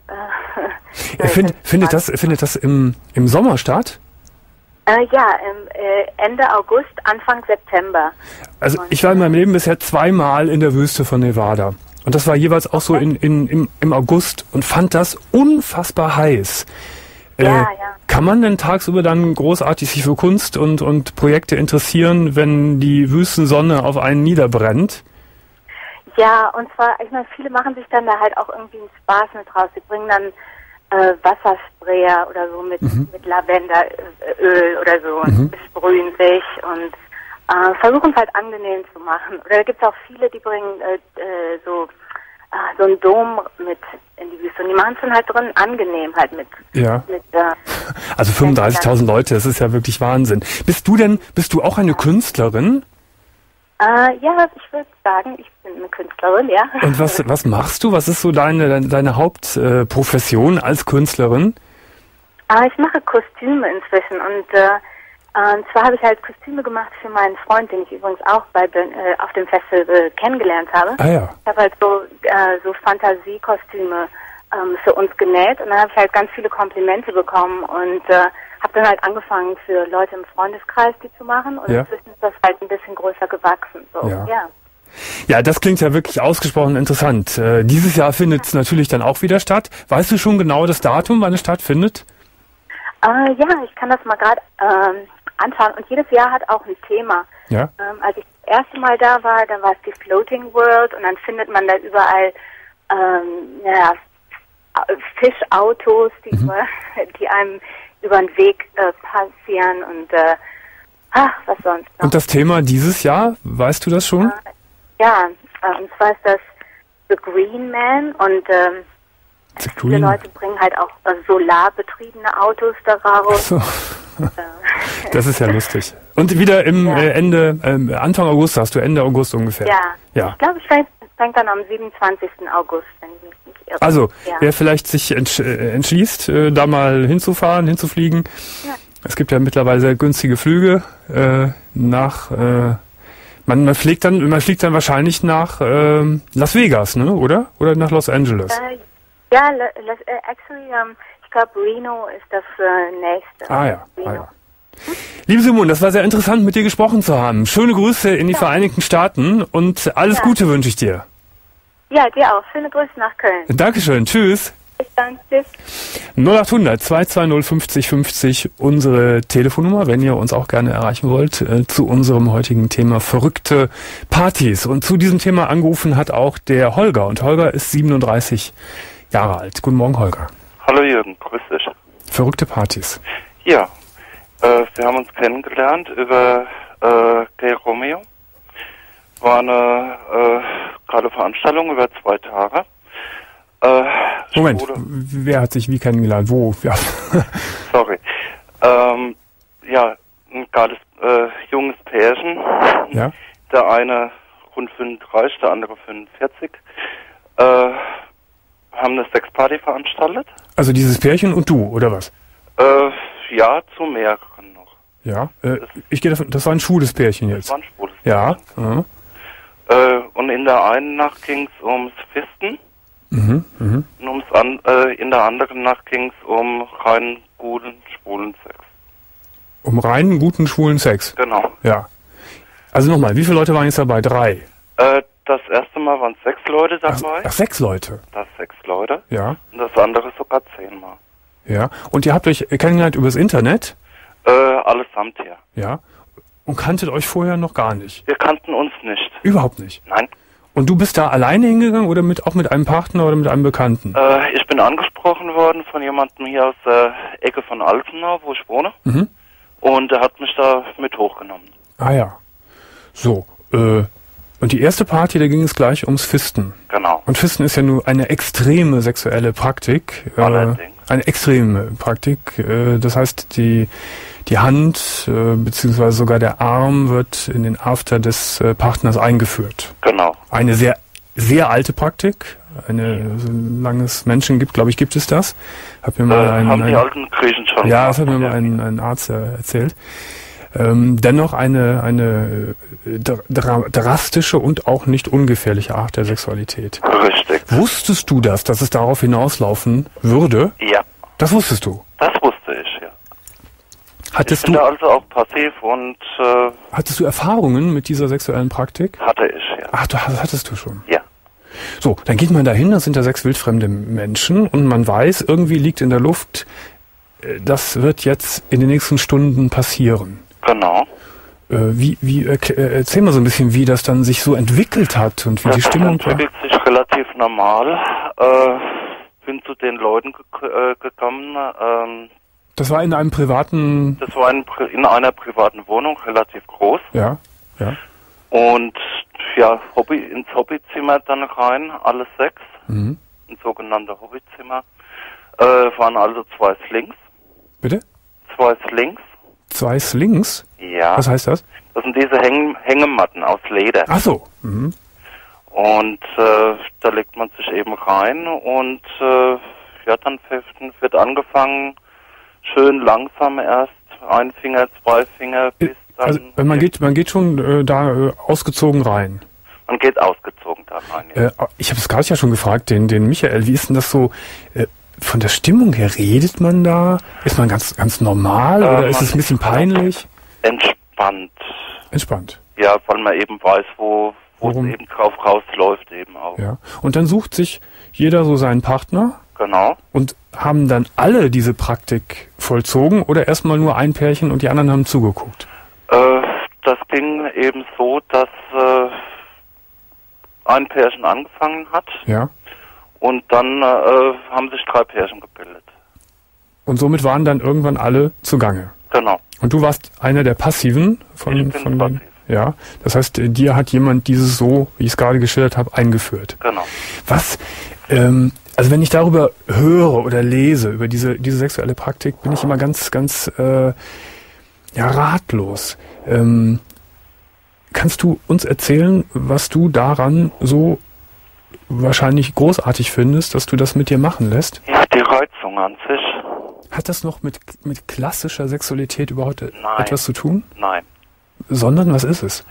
Äh, find, findet das, findet das im, im Sommer statt? Äh, ja, im, äh, Ende August, Anfang September. Also und, ich war in meinem Leben bisher zweimal in der Wüste von Nevada. Und das war jeweils auch so in, in, im, im August und fand das unfassbar heiß. Äh, ja, ja. Kann man denn tagsüber dann großartig sich für Kunst und, und Projekte interessieren, wenn die Wüstensonne auf einen niederbrennt? Ja, und zwar, ich meine, viele machen sich dann da halt auch irgendwie einen Spaß mit raus. Sie bringen dann äh, Wassersprayer oder so mit, mhm. mit Lavenderöl oder so und mhm. besprühen sich und äh, versuchen es halt angenehm zu machen. Oder da gibt es auch viele, die bringen äh, äh, so, äh, so einen Dom mit in die Wüste und die machen es dann halt drin angenehm halt mit. Ja. mit äh, also fünfunddreißigtausend Leute, das ist ja wirklich Wahnsinn. Bist du denn, bist du auch eine ja. Künstlerin? Äh, ja, ich würde sagen, ich bin eine Künstlerin, ja. Und was, was machst du? Was ist so deine, deine, deine Hauptprofession äh, als Künstlerin? Äh, ich mache Kostüme inzwischen und äh, und zwar habe ich halt Kostüme gemacht für meinen Freund, den ich übrigens auch bei äh, auf dem Festival kennengelernt habe. Ah ja. Ich habe halt so, äh, so Fantasiekostüme ähm, für uns genäht und dann habe ich halt ganz viele Komplimente bekommen und äh, habe dann halt angefangen für Leute im Freundeskreis die zu machen und ja. inzwischen ist das halt ein bisschen größer gewachsen. So. Ja. ja. Ja, das klingt ja wirklich ausgesprochen interessant. Äh, dieses Jahr findet es natürlich dann auch wieder statt. Weißt du schon genau das Datum, wann es stattfindet? Äh, ja, ich kann das mal gerade ähm, anschauen. Und jedes Jahr hat auch ein Thema. Ja. Ähm, als ich das erste Mal da war, dann war es die Floating World und dann findet man da überall ähm, ja, Fischautos, die, mhm. über, die einem über den Weg äh, passieren und äh, ach, was sonst noch. Und das Thema dieses Jahr, weißt du das schon? Äh, ja, äh, und zwar ist das The Green Man und ähm, The viele Green. Leute bringen halt auch äh, solarbetriebene Autos da raus. So. Das ist ja lustig. Und wieder im ja. äh, Ende, äh, Anfang August, sagst du, Ende August ungefähr. Ja, ja. Ich glaube, es fängt, fängt dann am siebenundzwanzigsten August, wenn ich mich nicht irre. Also, ja. wer vielleicht sich entsch äh, entschließt, äh, da mal hinzufahren, hinzufliegen. Ja. Es gibt ja mittlerweile sehr günstige Flüge äh, nach, äh, man, man fliegt dann, man fliegt dann wahrscheinlich nach äh, Las Vegas, ne, oder? Oder nach Los Angeles? Äh, ja, le, le, actually, um, ich glaube, Reno ist das äh, nächste. Ah ja, ah ja. Liebe Simone, das war sehr interessant, mit dir gesprochen zu haben. Schöne Grüße in die ja. Vereinigten Staaten und alles ja. Gute wünsche ich dir. Ja, dir auch. Schöne Grüße nach Köln. Dankeschön, tschüss. Bis dann, tschüss. null acht hundert zwei zwei null fünfzig fünfzig, unsere Telefonnummer, wenn ihr uns auch gerne erreichen wollt, äh, zu unserem heutigen Thema verrückte Partys. Und zu diesem Thema angerufen hat auch der Holger. Und Holger ist siebenunddreißig Jahre alt. Guten Morgen, Holger. Hallo Jürgen, grüß dich. Verrückte Partys. Ja, äh, wir haben uns kennengelernt über äh, Gay Romeo. War eine äh, gerade Veranstaltung über zwei Tage. Äh, Moment, Schule. Wer hat sich wie kennengelernt? Wo? Ja. Sorry. Ähm, ja, ein geiles äh, junges Pärchen. Ja. Der eine rund fünfunddreißig, der andere fünfundvierzig. Äh, haben eine Sexparty veranstaltet. Also dieses Pärchen und du, oder was? Äh, ja, zu mehreren noch. Ja, äh, ich gehe davon, das war ein schwules Pärchen jetzt. Das war ein schwules ja. Pärchen. Ja. Äh, und in der einen Nacht ging es ums Fisten. Mhm, mhm. Und ums an, äh, in der anderen Nacht ging es um reinen, guten, schwulen Sex. Um reinen, guten, schwulen Sex? Genau. Ja. Also nochmal, wie viele Leute waren jetzt dabei? Drei? Äh, das erste Mal waren sechs Leute dabei. Ach, ach, sechs Leute? Das sechs Leute. Ja. Und das andere sogar zehnmal. Ja. Und ihr habt euch kennengelernt übers Internet? Äh, allesamt her. Ja. Und kanntet euch vorher noch gar nicht? Wir kannten uns nicht. Überhaupt nicht? Nein. Und du bist da alleine hingegangen oder mit auch mit einem Partner oder mit einem Bekannten? Äh, ich bin angesprochen worden von jemandem hier aus der Ecke von Altenau, wo ich wohne. Mhm. Und er hat mich da mit hochgenommen. Ah ja. So, äh, und die erste Party, da ging es gleich ums Fisten. Genau. Und Fisten ist ja nur eine extreme sexuelle Praktik. Allerdings. Äh, eine extreme Praktik. Äh, das heißt, die die Hand äh, beziehungsweise sogar der Arm wird in den After des äh, Partners eingeführt. Genau. Eine sehr sehr alte Praktik. Eine, solange es Menschen gibt, glaube ich, gibt es das. Hab mir mal Äh, ein, haben die ein, alten Griechen schon ja, das hat mir gemacht. mal ein, ein Arzt äh, erzählt. Ähm, dennoch eine eine äh, dra drastische und auch nicht ungefährliche Art der Sexualität. Richtig. Wusstest du das, dass es darauf hinauslaufen würde? Ja, Das wusstest du. das wusste ich, ja. Ich Hattest bin du da also auch passiv und äh, hattest du Erfahrungen mit dieser sexuellen Praktik? hatte ich, ja. Ach, du das hattest du schon. Ja. So, dann geht man dahin, das sind da sechs wildfremde Menschen und man weiß, irgendwie liegt in der Luft, äh, das wird jetzt in den nächsten Stunden passieren. Genau. Äh, wie, wie, äh, erzähl mal so ein bisschen, wie das dann sich so entwickelt hat und wie Das die Stimmung war. entwickelt sich relativ normal. Äh, bin zu den Leuten ge äh, gekommen. Ähm, Das war in einem privaten, das war in, Pri- in einer privaten Wohnung, relativ groß. ja, ja, Und ja, Hobby, ins Hobbyzimmer dann rein, alles sechs. mhm. Ein sogenannter Hobbyzimmer. Äh, waren also zwei Slings. Bitte? Zwei Slings. Zwei Slings? Ja. Was heißt das? Das sind diese Häng Hängematten aus Leder. Ach so. Mhm. Und äh, da legt man sich eben rein und äh, ja, dann wird angefangen, schön langsam erst, ein Finger, zwei Finger, bis dann... Also, man geht, man geht schon äh, da äh, ausgezogen rein. Man geht ausgezogen da rein. Ja. Äh, ich habe es gerade ja schon gefragt, den, den Michael, wie ist denn das so, äh, von der Stimmung her, redet man da? Ist man ganz, ganz normal Äh, oder ist man es ein bisschen ist peinlich? Entspannt. Entspannt. Ja, weil man eben weiß, wo, wo es Worum? eben drauf rausläuft eben auch. Ja. Und dann sucht sich jeder so seinen Partner Genau. und haben dann alle diese Praktik vollzogen oder erstmal nur ein Pärchen und die anderen haben zugeguckt? Äh, das ging eben so, dass äh, ein Pärchen angefangen hat Ja. und dann äh, haben sich drei Pärchen gebildet. Und somit waren dann irgendwann alle zugange. Genau. Und du warst einer der Passiven von, Ich bin von den, passiv. ja. Das heißt, äh, dir hat jemand dieses so, wie ich es gerade geschildert habe, eingeführt. Genau. Was, ähm, also wenn ich darüber höre oder lese, über diese, diese sexuelle Praktik, bin ich immer ganz, ganz, äh, ja, ratlos. Ähm, kannst du uns erzählen, was du daran so wahrscheinlich großartig findest, dass du das mit dir machen lässt? Ja, die Reizung an sich, Hat das noch mit, mit klassischer Sexualität überhaupt Nein. etwas zu tun? nein. Sondern, was ist es?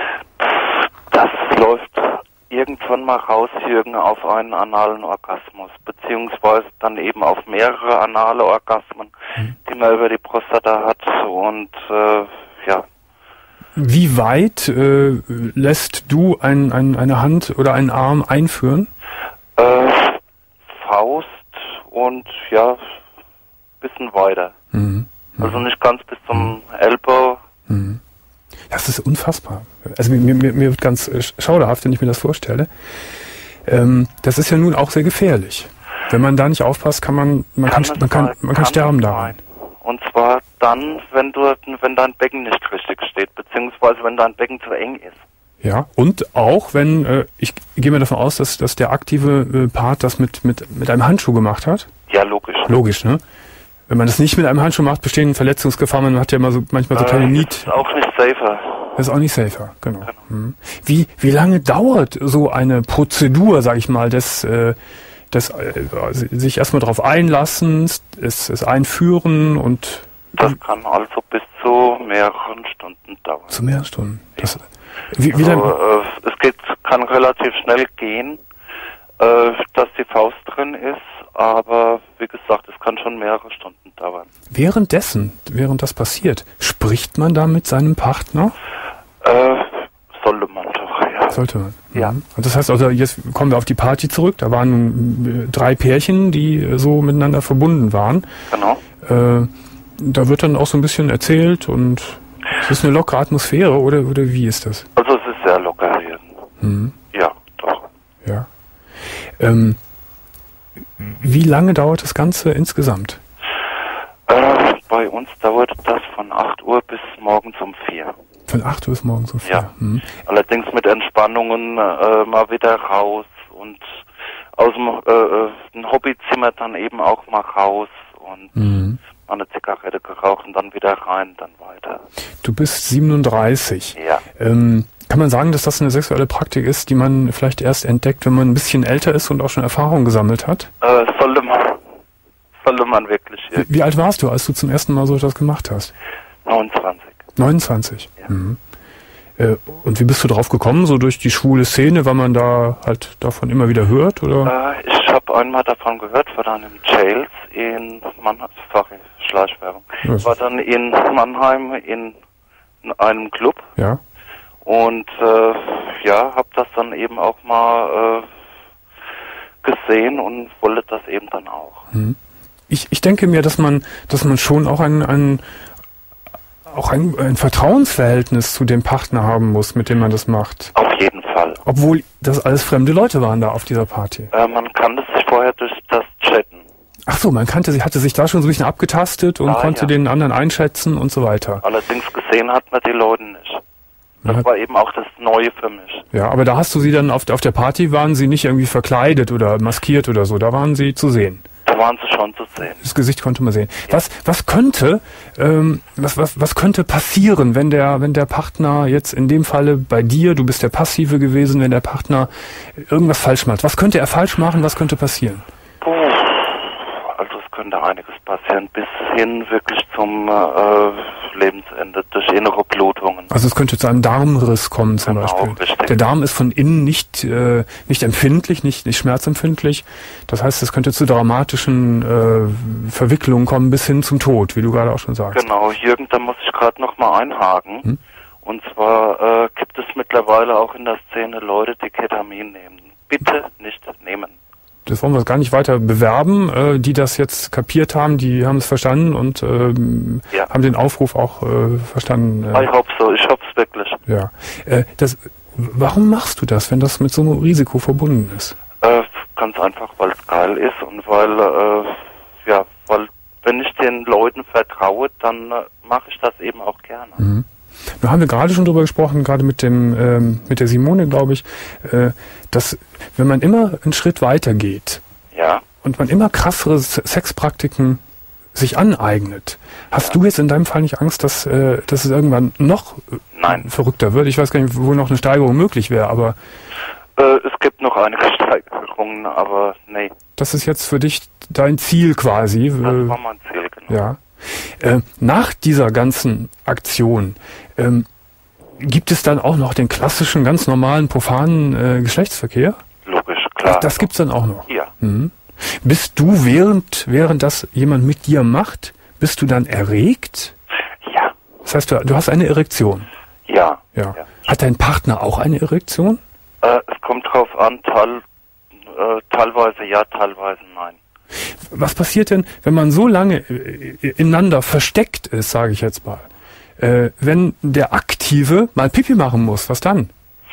Das läuft irgendwann mal raus, Jürgen, auf einen analen Orgasmus, beziehungsweise dann eben auf mehrere anale Orgasmen, Mhm. die man über die Prostata hat und äh, ja, Wie weit äh, lässt du ein, ein, eine Hand oder einen Arm einführen? äh, Faust und ja, bisschen weiter. Mhm. Also nicht ganz bis zum Elbow. Mhm. Das ist unfassbar. Also mir, mir, mir wird ganz äh, schauderhaft, wenn ich mir das vorstelle. Ähm, das ist ja nun auch sehr gefährlich. Wenn man da nicht aufpasst, kann man, man kann, es man kann, sein, man kann sterben es daran. sein. Und zwar dann, wenn du, wenn dein Becken nicht richtig steht, beziehungsweise wenn dein Becken zu eng ist. Ja, und auch wenn, äh, ich gehe mal davon aus, dass, dass der aktive äh, Part das mit, mit, mit einem Handschuh gemacht hat. Ja, logisch. Logisch, ne? Wenn man das nicht mit einem Handschuh macht, bestehen Verletzungsgefahren. Man hat ja immer so, manchmal so kleine äh, Niet. ist auch nicht safer. Das ist auch nicht safer, genau. Mhm. Wie, wie lange dauert so eine Prozedur, sag ich mal, des, äh, des äh, sich erstmal drauf einlassen, es, es einführen und Das kann also bis zu mehreren Stunden dauern. zu mehreren Stunden? Das, wie, wie Also, lange? äh, es geht, kann relativ schnell gehen, äh, dass die Faust drin ist, aber wie gesagt, es kann schon mehrere Stunden dauern. Währenddessen, während das passiert, spricht man da mit seinem Partner? Äh, sollte man doch, ja. Sollte man. Ja. Mhm. Und das heißt also, jetzt kommen wir auf die Party zurück. Da waren äh, drei Pärchen, die äh, so miteinander verbunden waren. Genau. Äh, da wird dann auch so ein bisschen erzählt und es ist eine lockere Atmosphäre oder, oder wie ist das? Also es ist sehr locker hier. Mhm. Ja, Ähm, wie lange dauert das Ganze insgesamt? Äh, bei uns dauert das von acht Uhr bis morgens um vier. Von acht Uhr bis morgens um vier? Ja. Hm. Allerdings mit Entspannungen äh, mal wieder raus und aus dem äh, ein Hobbyzimmer dann eben auch mal raus und Mhm. mal eine Zigarette geraucht und dann wieder rein, dann weiter. Du bist siebenunddreißig. Ja. Ähm, kann man sagen, dass das eine sexuelle Praktik ist, die man vielleicht erst entdeckt, wenn man ein bisschen älter ist und auch schon Erfahrung gesammelt hat? Äh, sollte man, sollte man wirklich hier. Wie, wie alt warst du, als du zum ersten Mal so etwas gemacht hast? neunundzwanzig. neunundzwanzig. Ja. Mhm. Äh, und wie bist du drauf gekommen, so durch die schwule Szene, weil man da halt davon immer wieder hört, oder? Äh, ich habe einmal davon gehört, war dann im Jails in Mannheim, sorry, Schleichwerbung. Ja. Ich war dann in Mannheim in, in einem Club Ja. und äh, ja, habe das dann eben auch mal äh, gesehen und wollte das eben dann auch. Mhm. Ich, ich denke mir, dass man, dass man schon auch ein, ein auch ein, ein Vertrauensverhältnis zu dem Partner haben muss, mit dem man das macht. Auf jeden Fall. Obwohl das alles fremde Leute waren da auf dieser Party. Äh, man kannte sich vorher durch das Chatten. Ach so, man kannte sie, hatte sich da schon so ein bisschen abgetastet und Ah, konnte ja. den anderen einschätzen und so weiter. Allerdings gesehen hat man die Leute nicht. Das Ja. war eben auch das Neue für mich. Ja, aber da hast du sie dann auf, auf der Party, waren sie nicht irgendwie verkleidet oder maskiert oder so, da waren sie zu sehen. Da waren sie schon zu sehen. Das Gesicht konnte man sehen. Was, was könnte, ähm, was, was, was könnte passieren, wenn der, wenn der Partner jetzt in dem Falle bei dir, du bist der Passive gewesen, wenn der Partner irgendwas falsch macht? Was könnte er falsch machen? Was könnte passieren? Puh, also es könnte einiges passieren, bis hin wirklich zum äh, Lebensende durch innere Blutungen. Also es könnte zu einem Darmriss kommen zum Genau, Beispiel. richtig. Der Darm ist von innen nicht, äh, nicht empfindlich, nicht, nicht schmerzempfindlich. Das heißt, es könnte zu dramatischen äh, Verwicklungen kommen bis hin zum Tod, wie du gerade auch schon sagst. Genau, Jürgen, da muss ich gerade noch mal einhaken. Hm? Und zwar äh, gibt es mittlerweile auch in der Szene Leute, die Ketamin nehmen. Bitte nicht nehmen. Das wollen wir gar nicht weiter bewerben. Äh, die das jetzt kapiert haben, die haben es verstanden und ähm, Ja. haben den Aufruf auch äh, verstanden. I hope so, ich hoffe es wirklich. Ja. Äh, das, warum machst du das, wenn das mit so einem Risiko verbunden ist? Äh, ganz einfach, weil es geil ist und weil, äh, ja, weil wenn ich den Leuten vertraue, dann äh, mache ich das eben auch gerne. Mhm. Da haben wir gerade schon drüber gesprochen, gerade mit dem ähm, mit der Simone, glaube ich, äh, dass wenn man immer einen Schritt weiter geht Ja. und man immer krassere S- Sexpraktiken sich aneignet, hast Ja. du jetzt in deinem Fall nicht Angst, dass, äh, dass es irgendwann noch äh, Nein. verrückter wird? Ich weiß gar nicht, wo noch eine Steigerung möglich wäre, aber Äh, es gibt noch einige Steigerungen, aber nee, das ist jetzt für dich dein Ziel quasi. das äh, war mein Ziel, genau. Ja. Äh, nach dieser ganzen Aktion ähm, gibt es dann auch noch den klassischen, ganz normalen, profanen äh, Geschlechtsverkehr? Logisch, klar. Das, das gibt's dann auch noch. Ja. Mhm. Bist du, während, während das jemand mit dir macht, bist du dann erregt? Ja. Das heißt, du, du hast eine Erektion. Ja. Ja. Ja. Hat dein Partner auch eine Erektion? Äh, es kommt drauf an, teil, äh, teilweise ja, teilweise nein. Was passiert denn, wenn man so lange äh, ineinander versteckt ist, sage ich jetzt mal? Äh, wenn der Aktive mal Pipi machen muss, was dann?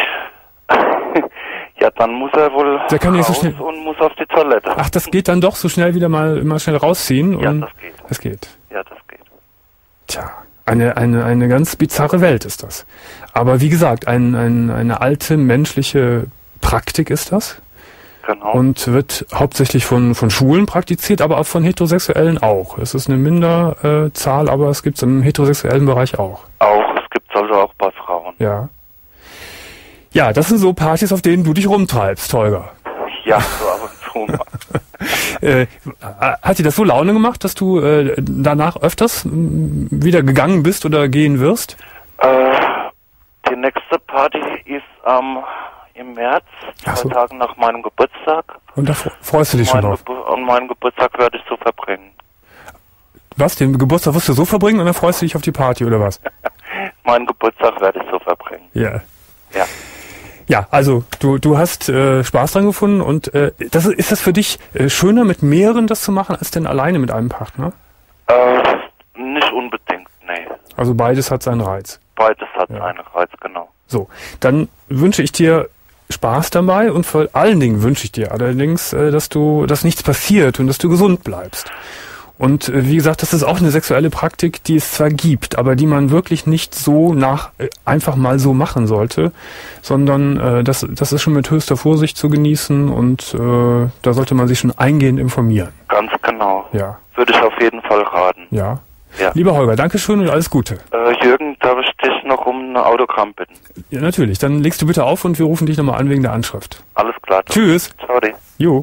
Ja, dann muss er wohl Der kann nicht so raus schnell- und muss auf die Toilette. Ach, das geht dann doch so schnell wieder mal, mal schnell rausziehen? Ja, und das geht. Das geht. Ja, das geht. Tja, eine, eine, eine ganz bizarre Welt ist das. Aber wie gesagt, ein, ein, eine alte menschliche Praktik ist das Genau. und wird hauptsächlich von, von Schwulen praktiziert, aber auch von Heterosexuellen auch. Es ist eine Minderzahl, äh, Zahl, aber es gibt es im heterosexuellen Bereich auch. Auch, es gibt also auch bei Frauen. Ja. Ja, das sind so Partys, auf denen du dich rumtreibst, Holger. Ja, so ab und zu mal. Äh, hat dir das so Laune gemacht, dass du äh, danach öfters m, wieder gegangen bist oder gehen wirst? Äh, die nächste Party ist am im März, zwei Ach so. Tage nach meinem Geburtstag. Und da fre- freust du dich schon Mein drauf. Gebur- und meinen Geburtstag werde ich so verbringen. Was, den Geburtstag wirst du so verbringen und dann freust du dich auf die Party oder was? Meinen Geburtstag werde ich so verbringen. Ja. Ja. Ja, also du du hast äh, Spaß dran gefunden und äh, das ist, ist das für dich äh, schöner mit mehreren das zu machen als denn alleine mit einem Partner? Äh, nicht unbedingt, nee. Also beides hat seinen Reiz. Beides hat Ja. einen Reiz, genau. So, dann wünsche ich dir Spaß dabei und vor allen Dingen wünsche ich dir allerdings, äh, dass du, dass nichts passiert und dass du gesund bleibst. Und äh, wie gesagt, das ist auch eine sexuelle Praktik, die es zwar gibt, aber die man wirklich nicht so nach äh, einfach mal so machen sollte, sondern äh, das, das ist schon mit höchster Vorsicht zu genießen und äh, da sollte man sich schon eingehend informieren. Ganz genau. Ja. Würde ich auf jeden Fall raten. Ja. Ja. Lieber Holger, Dankeschön und alles Gute. Äh, Jürgen, darf ich dich noch um ein Autogramm bitten? Ja, natürlich. Dann legst du bitte auf und wir rufen dich nochmal an wegen der Anschrift. Alles klar. Tschüss. Ciao. Di. Jo.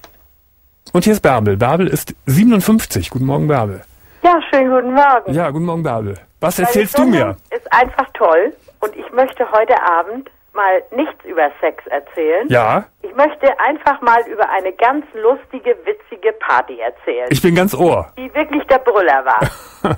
Und hier ist Bärbel. Bärbel ist siebenundfünfzig. Guten Morgen, Bärbel. Ja, schönen guten Morgen. Ja, guten Morgen, Bärbel. Was Meine erzählst du mir? Ist einfach toll und ich möchte heute Abend mal nichts über Sex erzählen. Ja, Ich möchte einfach mal über eine ganz lustige, witzige Party erzählen, ich bin ganz Ohr. die wirklich der Brüller war.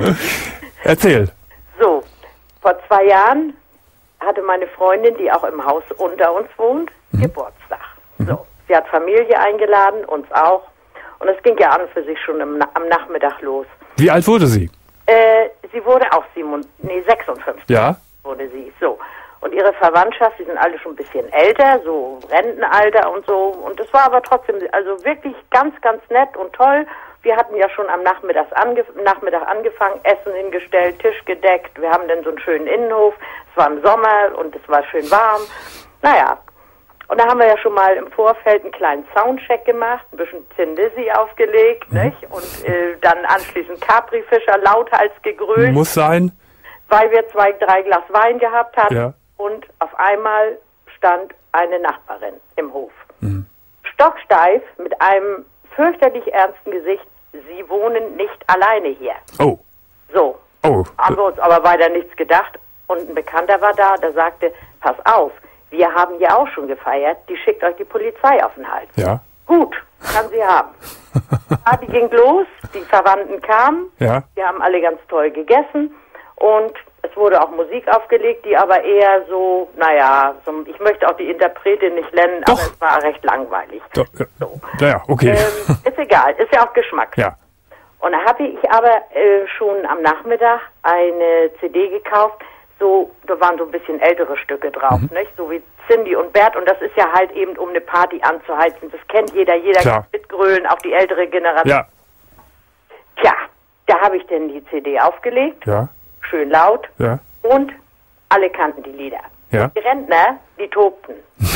Erzähl. So, vor zwei Jahren hatte meine Freundin, die auch im Haus unter uns wohnt, Mhm. Geburtstag. So, sie hat Familie eingeladen, uns auch. Und es ging ja an und für sich schon am, am Nachmittag los. Wie alt wurde sie? Äh, sie wurde auch sieben, nee, sechsundfünfzig Ja. wurde sie. So. Und ihre Verwandtschaft, die sind alle schon ein bisschen älter, so Rentenalter und so. Und es war aber trotzdem, also wirklich ganz, ganz nett und toll. Wir hatten ja schon am Nachmittag, ange Nachmittag angefangen, Essen hingestellt, Tisch gedeckt. Wir haben dann so einen schönen Innenhof. Es war im Sommer und es war schön warm. Naja, und da haben wir ja schon mal im Vorfeld einen kleinen Soundcheck gemacht, ein bisschen Thin Lizzy aufgelegt, mhm. nicht? Und äh, dann anschließend Capri-Fischer lauthals gegrölt. Muss sein. Weil wir zwei, drei Glas Wein gehabt hatten. Ja. Und auf einmal stand eine Nachbarin im Hof. Mhm. Stocksteif mit einem fürchterlich ernsten Gesicht. Sie wohnen nicht alleine hier. Oh. So. Oh. Haben wir uns aber weiter nichts gedacht. Und ein Bekannter war da, der sagte, pass auf, wir haben ja auch schon gefeiert, die schickt euch die Polizei auf den Hals. Ja. Gut, kann sie haben. Die Party ging los, die Verwandten kamen, Ja. wir haben alle ganz toll gegessen und es wurde auch Musik aufgelegt, die aber eher so, naja, so, ich möchte auch die Interpretin nicht nennen, Doch. aber es war recht langweilig. Doch, ja. So. Ja, okay. Ähm, ist egal, ist ja auch Geschmack. Ja. Und da habe ich aber äh, schon am Nachmittag eine C D gekauft, so, da waren so ein bisschen ältere Stücke drauf, Mhm. nicht? So wie Cindy und Bert, und das ist ja halt eben, um eine Party anzuheizen. Das kennt jeder, jeder Klar. kann mitgrölen, auch die ältere Generation. Ja. Tja, da habe ich denn die C D aufgelegt, Ja. schön laut, Ja. und alle kannten die Lieder. Ja. Die Rentner, die tobten.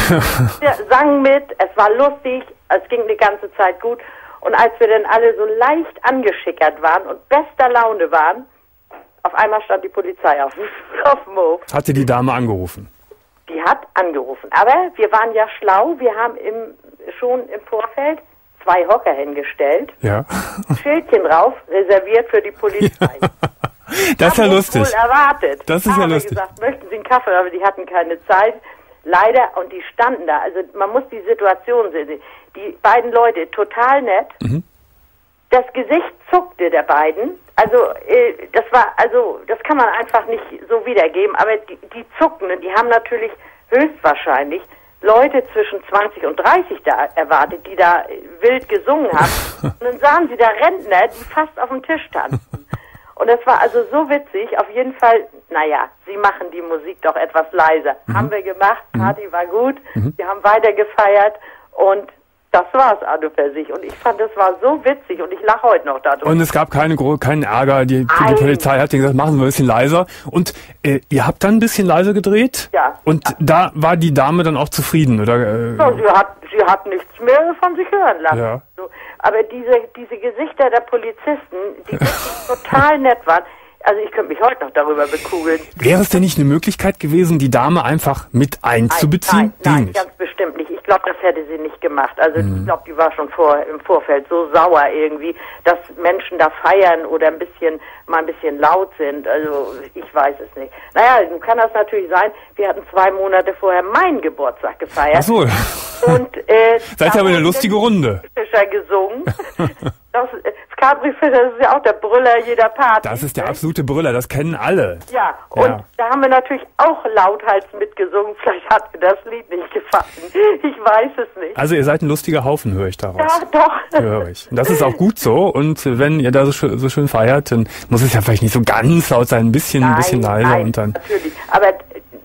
Wir sangen mit, es war lustig, es ging die ganze Zeit gut. Und als wir dann alle so leicht angeschickert waren und bester Laune waren, auf einmal stand die Polizei auf, auf dem Hof. Hatte die Dame angerufen? Die hat angerufen. Aber wir waren ja schlau, wir haben im, schon im Vorfeld zwei Hocker hingestellt, Ja. Schildchen drauf, reserviert für die Polizei. Das ist ja Haben uns lustig. wohl erwartet. Das ist ja Haben wir lustig. gesagt, möchten Sie einen Kaffee, aber die hatten keine Zeit. Leider, und die standen da. Also man muss die Situation sehen. Die beiden Leute, total nett. Mhm. Das Gesicht zuckte der beiden. Also äh, das war, also das kann man einfach nicht so wiedergeben. Aber die, die zuckten und die haben natürlich höchstwahrscheinlich Leute zwischen zwanzig und dreißig da erwartet, die da wild gesungen haben. Und dann sahen sie da Rentner, die fast auf dem Tisch standen. Und das war also so witzig. Auf jeden Fall, naja, sie machen die Musik doch etwas leiser. Mhm. Haben wir gemacht, Party war gut, mhm. wir haben weiter gefeiert und das war's an und für sich. Und ich fand, das war so witzig und ich lache heute noch darüber. Und es gab keine, keinen Ärger, die, die Polizei hat gesagt, machen wir ein bisschen leiser. Und äh, ihr habt dann ein bisschen leiser gedreht? Ja. Und ja. Da war die Dame dann auch zufrieden, oder? Äh, so, sie hat, sie hat nichts mehr von sich hören lassen. Ja. So, aber diese, diese Gesichter der Polizisten, die wirklich total nett waren, also ich könnte mich heute noch darüber bekugeln. Wäre es denn nicht eine Möglichkeit gewesen, die Dame einfach mit einzubeziehen? Nein, nein, nicht. ganz bestimmt nicht. Ich glaube, das hätte sie nicht gemacht. Also mhm. ich glaube, die war schon vor, im Vorfeld so sauer irgendwie, dass Menschen da feiern oder ein bisschen, mal ein bisschen laut sind. Also ich weiß es nicht. Naja, nun kann das natürlich sein, wir hatten zwei Monate vorher meinen Geburtstag gefeiert. Ach so. Und, äh, seid ihr aber eine lustige Runde. Fischer gesungen. Das, das Capri-Fischer, das ist ja auch der Brüller jeder Party. Das ist der absolute Brüller, das kennen alle. Ja, und ja. da haben wir natürlich auch lauthals mitgesungen. Vielleicht hat mir das Lied nicht gefallen. Ich weiß es nicht. Also ihr seid ein lustiger Haufen, höre ich daraus. Ja, doch. Höre ich. Und das ist auch gut so. Und wenn ihr da so schön, so schön feiert, dann muss es ja vielleicht nicht so ganz laut sein, ein bisschen, nein, ein bisschen leiser. Nein, und dann natürlich. Aber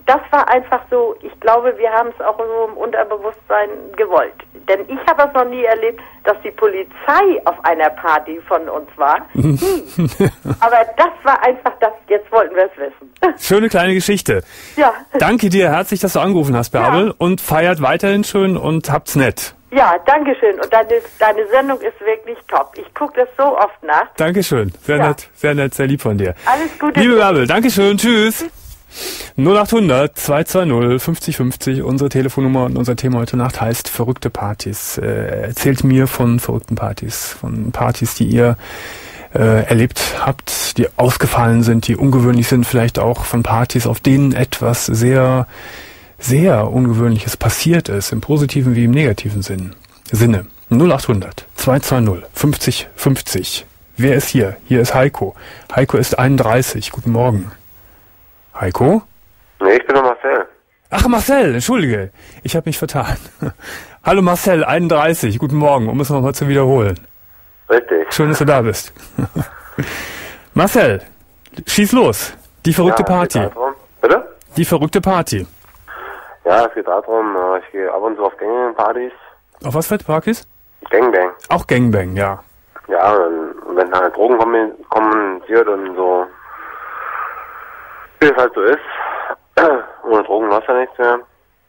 das war einfach so, ich glaube, wir haben es auch so im Unterbewusstsein gewollt. Denn ich habe es noch nie erlebt, dass die Polizei auf einer Party von uns war. Hm. Aber das war einfach das, jetzt wollten wir es wissen. Schöne kleine Geschichte. Ja. Danke dir herzlich, dass du angerufen hast, Bärbel. Ja. Und feiert weiterhin schön und habt's nett. Ja, danke schön. Und deine, deine Sendung ist wirklich top. Ich gucke das so oft nach. Dankeschön. Sehr ja. nett, sehr nett, sehr lieb von dir. Alles Gute. Liebe Bärbel, Dankeschön. Tschüss. null acht hundert zwei zwei null fünfzig fünfzig, unsere Telefonnummer und unser Thema heute Nacht heißt verrückte Partys. Äh, erzählt mir von verrückten Partys, von Partys, die ihr äh, erlebt habt, die ausgefallen sind, die ungewöhnlich sind, vielleicht auch von Partys, auf denen etwas sehr, sehr Ungewöhnliches passiert ist, im positiven wie im negativen Sinn. Sinne. null acht hundert zwei zwei null fünfzig fünfzig. Wer ist hier? Hier ist Heiko. Heiko ist einunddreißig. Guten Morgen. Heiko? Nee, ich bin doch Marcel. Ach, Marcel, entschuldige. Ich habe mich vertan. Hallo Marcel, einunddreißig. Guten Morgen, um es nochmal zu wiederholen. Richtig. Schön, dass du da bist. Marcel, schieß los. Die verrückte ja, Party. Es geht darum. Bitte? Die verrückte Party. Ja, es geht darum, ich gehe ab und zu auf Gangbang-Partys. Auf was für Partys? Gangbang. Auch Gangbang, ja. Ja, und wenn da Drogen kommuniziert und so, wie es halt so ist. Ohne Drogen war es ja nichts mehr.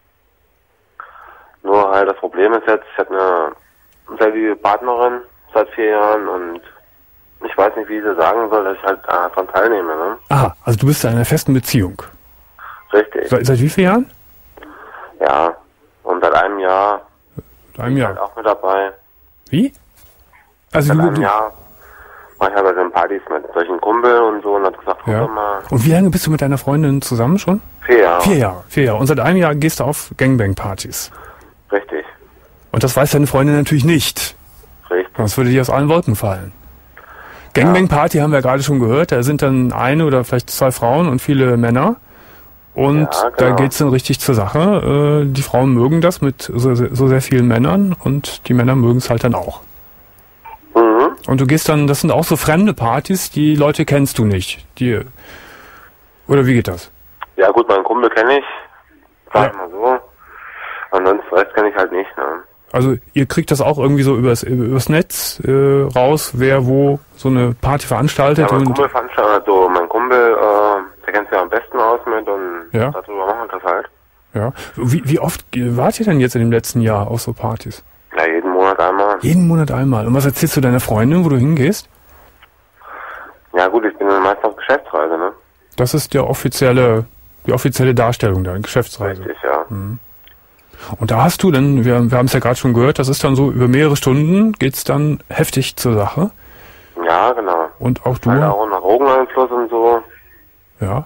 Nur halt das Problem ist jetzt, ich habe eine sehr liebe Partnerin seit vier Jahren und ich weiß nicht, wie ich sie sagen soll, dass ich halt daran teilnehme. Ne? Aha, also du bist in einer festen Beziehung. Richtig. Seit, seit wie vielen Jahren? Ja, und seit einem Jahr. Seit einem Jahr? Halt auch mit dabei. Wie? Also seit du, einem du, Jahr mache ich halt bei den Partys mit solchen Kumpel und so und hat gesagt, guck ja. doch mal. Und wie lange bist du mit deiner Freundin zusammen schon? Vier Jahre. Vier Jahre, vier Jahre. Und seit einem Jahr gehst du auf Gangbang-Partys. Richtig. Und das weiß deine Freundin natürlich nicht. Richtig. Das würde dir aus allen Wolken fallen. Gangbang-Party haben wir gerade schon gehört. Da sind dann eine oder vielleicht zwei Frauen und viele Männer. Und ja, genau. Da geht's dann richtig zur Sache. Die Frauen mögen das mit so, so sehr vielen Männern und die Männer mögen es halt dann auch. Mhm. Und du gehst dann, das sind auch so fremde Partys, die Leute kennst du nicht. Die, oder wie geht das? Ja gut, meinen Kumpel kenne ich. Sag Ja. mal so. Ansonsten Rest kenne ich halt nicht, ne? Also ihr kriegt das auch irgendwie so übers, übers Netz äh, raus, wer wo so eine Party veranstaltet. Ja, mein und Kumpel veranstaltet, also mein Kumpel, äh, der kennt sich ja am besten aus mit und Ja. darüber machen wir das halt. Ja. Wie, wie oft wart ihr denn jetzt in dem letzten Jahr auf so Partys? Ja, jeden Monat einmal. Jeden Monat einmal. Und was erzählst du deiner Freundin, wo du hingehst? Ja gut, ich bin dann meist auf Geschäftsreise, ne? Das ist der offizielle, die offizielle Darstellung der Geschäftsreise. Richtig, ja. Mhm. Und da hast du dann, wir, wir haben es ja gerade schon gehört, das ist dann so über mehrere Stunden, geht's dann heftig zur Sache. Ja, genau. Und auch du? Halt auch nach Drogeneinfluss und so. Ja.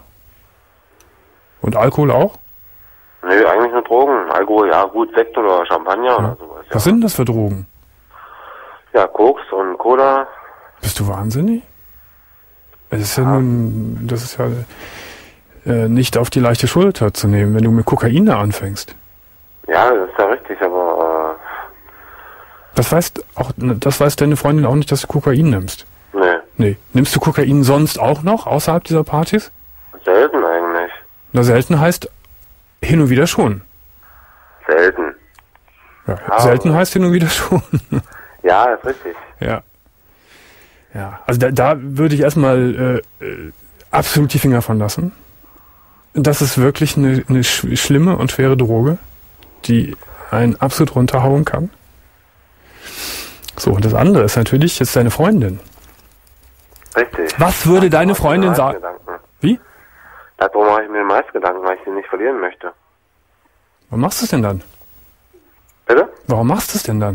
Und Alkohol auch? Nee, eigentlich nur Drogen. Alkohol, ja gut, Sekt oder Champagner Ja. oder sowas. Ja. Was sind das für Drogen? Ja, Koks und Cola. Bist du wahnsinnig? Es ist ja, Ja. nun, das ist ja äh, nicht auf die leichte Schulter zu nehmen, wenn du mit Kokain da anfängst. Ja, das ist ja richtig, aber Das weißt auch, das weiß deine Freundin auch nicht, dass du Kokain nimmst. äh, nee, Nee. Nimmst du Kokain sonst auch noch, außerhalb dieser Partys? selten eigentlich. Na, selten heißt hin und wieder schon. Selten. Ja, Ja, selten aber- heißt hin und wieder schon. Ja, ist richtig. Ja. Ja, also da, da würde ich erstmal äh, äh, absolut die Finger von lassen. Das ist wirklich eine, eine sch schlimme und schwere Droge, die einen absolut runterhauen kann. So, und das andere ist natürlich jetzt deine Freundin. Richtig. Was würde Da deine mache ich mir Freundin die sagen? meisten Gedanken. Wie? Darum mache ich mir die meisten Gedanken, weil ich sie nicht verlieren möchte. Warum machst du es denn dann? Bitte? Warum machst du es denn dann?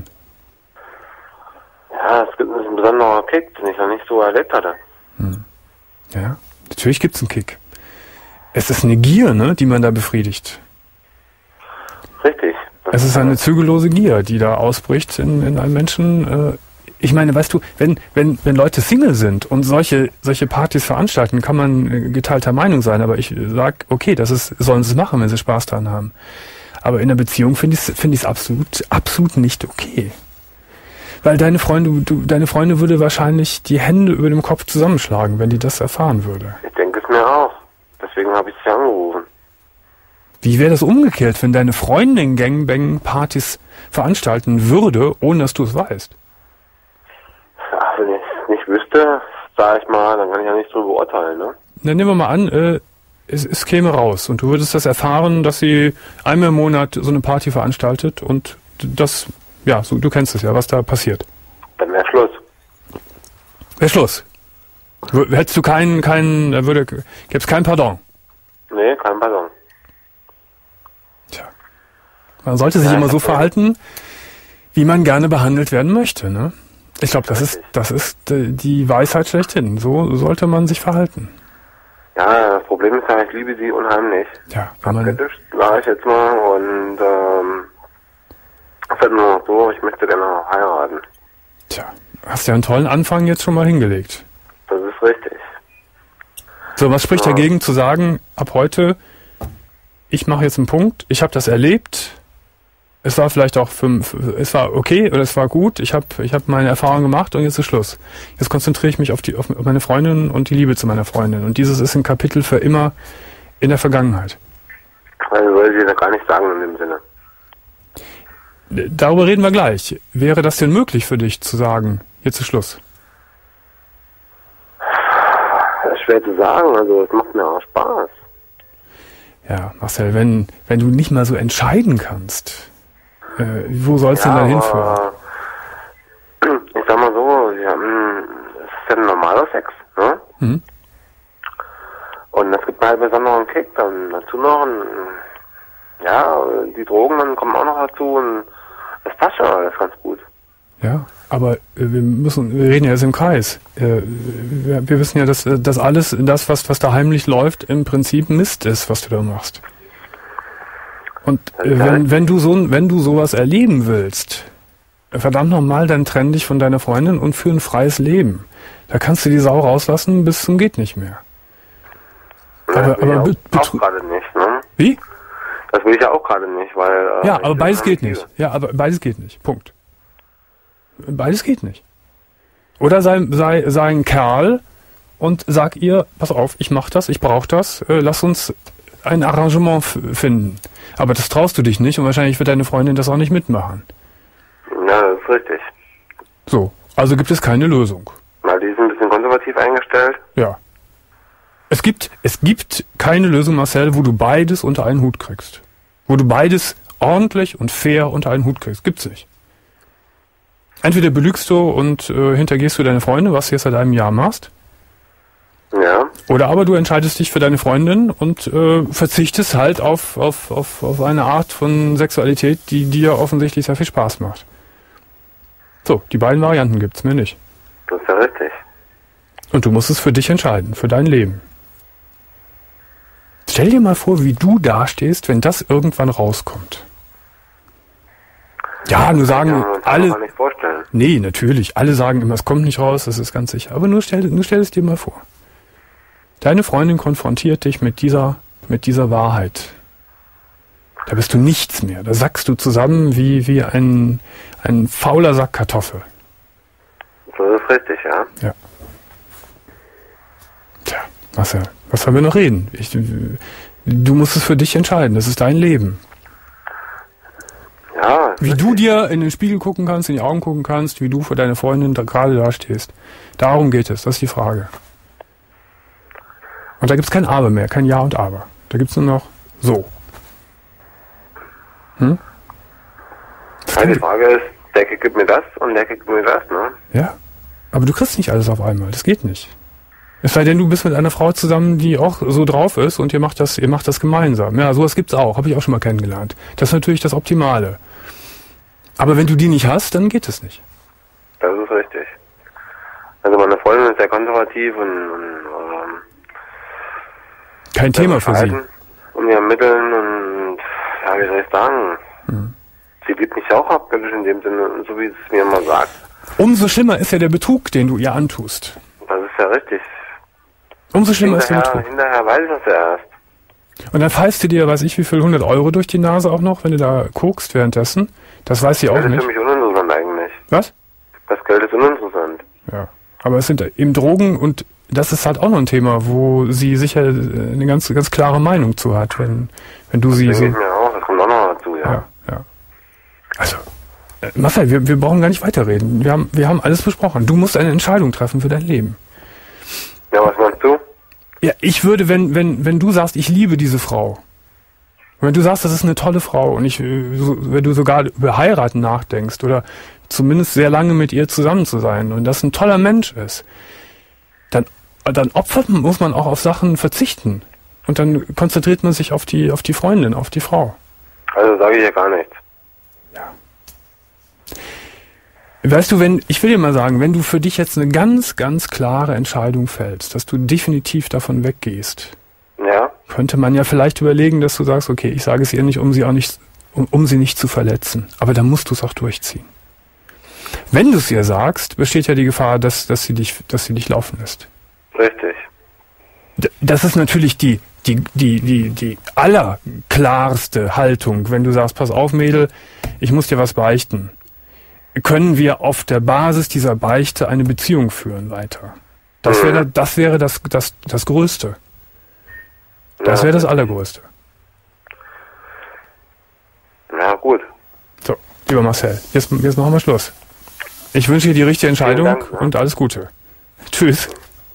Ja, es gibt einen besonderen Kick, den ich noch nicht so erlebt hatte. Ja, natürlich gibt's einen Kick. Es ist eine Gier, ne, die man da befriedigt. Richtig. Das Es ist eine zügellose Gier, die da ausbricht in, in einem Menschen. Äh, ich meine, weißt du, wenn, wenn, wenn Leute Single sind und solche, solche Partys veranstalten, kann man äh, geteilter Meinung sein, aber ich sag, okay, das ist, sollen sie es machen, wenn sie Spaß dran haben. Aber in der Beziehung finde ich es find ich's absolut, absolut nicht okay. Weil deine Freunde, du, deine Freunde würde wahrscheinlich die Hände über dem Kopf zusammenschlagen, wenn die das erfahren würde. Ich denke es mir auch. Deswegen habe ich sie angerufen. Wie wäre das umgekehrt, wenn deine Freundin Gangbang-Partys veranstalten würde, ohne dass du es weißt? Ja, wenn ich es nicht wüsste, sag ich mal, dann kann ich ja nicht drüber urteilen, ne? Dann nehmen wir mal an, äh, es, es käme raus und du würdest das erfahren, dass sie einmal im Monat so eine Party veranstaltet und das, ja, so, du kennst es ja, was da passiert. Dann wäre Schluss. Wäre Schluss. W- Hättest du keinen, keinen, da würde, gäbe es kein Pardon. Nee, kein Pardon. Tja. Man sollte sich Ja, immer so okay. verhalten, wie man gerne behandelt werden möchte, ne? Ich glaube, das ist, das ist äh, die Weisheit schlechthin. So sollte man sich verhalten. Ja, das Problem ist ja, ich liebe sie unheimlich. Ja, wenn man, Kritisch, sage ich jetzt mal. Und ähm, es ist halt nur noch so, ich möchte gerne noch heiraten. tja, hast ja einen tollen Anfang jetzt schon mal hingelegt. Das ist richtig. So, was spricht Ja. dagegen zu sagen, ab heute, ich mache jetzt einen Punkt, ich habe das erlebt, es war vielleicht auch für, für, es war okay oder es war gut, ich habe ich hab meine Erfahrung gemacht und jetzt ist Schluss. Jetzt konzentriere ich mich auf, die, auf meine Freundin und die Liebe zu meiner Freundin. Und dieses ist ein Kapitel für immer in der Vergangenheit. Also soll ich dir da gar nicht sagen in dem Sinne. Darüber reden wir gleich. Wäre das denn möglich für dich zu sagen, jetzt ist Schluss? Das ist schwer zu sagen, also es macht mir auch Spaß. Ja, Marcel, wenn, wenn du nicht mal so entscheiden kannst, äh, wo soll es denn dann hinführen? aber ich sag mal so, wir haben, es ist ja ein normaler Sex, ne? Mhm. Und das gibt mir halt besonderen Kick, dann dazu noch ein, ja, die Drogen dann kommen auch noch dazu und das passt schon alles ganz gut. Ja, aber äh, wir müssen, wir reden ja jetzt im Kreis. Äh, wir, wir wissen ja, dass äh, das alles, das, was, was da heimlich läuft, im Prinzip Mist ist, was du da machst. Und äh, wenn, wenn du so, wenn du sowas erleben willst, äh, verdammt nochmal, dann trenn dich von deiner Freundin und führ ein freies Leben. Da kannst du die Sau rauslassen bis zum geht nicht mehr. Das Aber- will aber ich be- auch, betru- auch gerade nicht, ne? Wie? Das will ich ja auch gerade nicht, weil... Äh, Ja, ich aber das beides gar geht liebe. nicht. Ja, aber beides geht nicht. Punkt. Beides geht nicht. Oder sei, sei, sei ein Kerl und sag ihr, pass auf, ich mach das, ich brauch das, äh, lass uns ein Arrangement f- finden. Aber das traust du dich nicht und wahrscheinlich wird deine Freundin das auch nicht mitmachen. Ja, das ist richtig. So, also gibt es keine Lösung. Weil die ist ein bisschen konservativ eingestellt. Ja. Es gibt, es gibt keine Lösung, Marcel, wo du beides unter einen Hut kriegst. Wo du beides ordentlich und fair unter einen Hut kriegst. Gibt's nicht. Entweder belügst du und äh, hintergehst du deine Freunde, was du jetzt seit einem Jahr machst. Ja. Oder aber du entscheidest dich für deine Freundin und äh, verzichtest halt auf, auf, auf, auf eine Art von Sexualität, die dir offensichtlich sehr viel Spaß macht. So, die beiden Varianten gibt's mir nicht. Das ist ja richtig. Und du musst es für dich entscheiden, für dein Leben. Stell dir mal vor, wie du dastehst, wenn das irgendwann rauskommt. Ja, nur sagen Kann man sich alle... gar nicht vorstellen. Nee, natürlich. Alle sagen immer, es kommt nicht raus, das ist ganz sicher. Aber nur stell, nur stell es dir mal vor. Deine Freundin konfrontiert dich mit dieser, mit dieser Wahrheit. Da bist du nichts mehr. Da sackst du zusammen wie, wie ein, ein fauler Sack Kartoffel. Das ist richtig, ja. Ja. Tja, was, was sollen wir noch reden? Ich, du musst es für dich entscheiden. Das ist dein Leben. Ja. Wie du dir in den Spiegel gucken kannst, in die Augen gucken kannst, wie du vor deiner Freundin da gerade dastehst. Darum geht es, das ist die Frage. Und da gibt's kein Aber mehr, kein Ja und Aber. Da gibt's nur noch so. Hm? Das Ja, kann- die Frage ist, der gibt mir das und der gibt mir das, ne? Ja, aber du kriegst nicht alles auf einmal, das geht nicht. Es sei denn, du bist mit einer Frau zusammen, die auch so drauf ist und ihr macht das, ihr macht das gemeinsam. Ja, sowas gibt's auch, habe ich auch schon mal kennengelernt. Das ist natürlich das Optimale. Aber wenn du die nicht hast, dann geht es nicht. Das ist richtig. Also meine Freundin ist sehr konservativ und, und ähm, Kein Thema für sie. bescheiden um ihre Mitteln und ja, wie soll ich sagen? Hm. Sie liebt mich auch abgöttisch in dem Sinne, so wie sie es mir immer sagt. Umso schlimmer ist ja der Betrug, den du ihr antust. Das ist ja richtig. Umso schlimmer ist der Hinterher, Betrug. hinterher weiß ich das ja erst. Und dann pfeifst du dir, weiß ich wie viel, hundert Euro durch die Nase auch noch, wenn du da kokst währenddessen. Das weiß sie auch Das ist nicht. für mich uninteressant eigentlich. Was? Das Geld ist uninteressant. Ja. Aber es sind eben Drogen und das ist halt auch noch ein Thema, wo sie sicher eine ganz, ganz klare Meinung zu hat, wenn, wenn du sie Das so... denke ich mir auch, das kommt auch noch dazu, ja. Ja, ja. Also, äh, Marcel, wir, wir brauchen gar nicht weiterreden. Wir haben, wir haben alles besprochen. Du musst eine Entscheidung treffen für dein Leben. Ja, was meinst du? Ja, ich würde, wenn, wenn, wenn du sagst, ich liebe diese Frau, wenn du sagst, das ist eine tolle Frau und ich, so, wenn du sogar über Heiraten nachdenkst oder zumindest sehr lange mit ihr zusammen zu sein und das ein toller Mensch ist, dann, dann opfert man, muss man auch auf Sachen verzichten. Und dann konzentriert man sich auf die, auf die Freundin, auf die Frau. Also sage ich ja gar nichts. Ja. Weißt du, wenn, ich will dir mal sagen, wenn du für dich jetzt eine ganz, ganz klare Entscheidung fällst, dass du definitiv davon weggehst, Ja? könnte man ja vielleicht überlegen, dass du sagst, okay, ich sage es ihr nicht, um sie auch nicht, um, um sie nicht zu verletzen. Aber dann musst du es auch durchziehen. Wenn du es ihr sagst, besteht ja die Gefahr, dass, dass sie dich, dass sie dich laufen lässt. Richtig. D- Das ist natürlich die, die, die, die, die allerklarste Haltung, wenn du sagst, pass auf, Mädel, ich muss dir was beichten. Können wir auf der Basis dieser Beichte eine Beziehung führen weiter? Das wäre, das wäre das, das, das Größte. Das Ja. wäre das Allergrößte. Na gut. So, lieber Marcel, jetzt, jetzt machen wir Schluss. Ich wünsche dir die richtige Entscheidung Dank, ja. und alles Gute. Tschüss.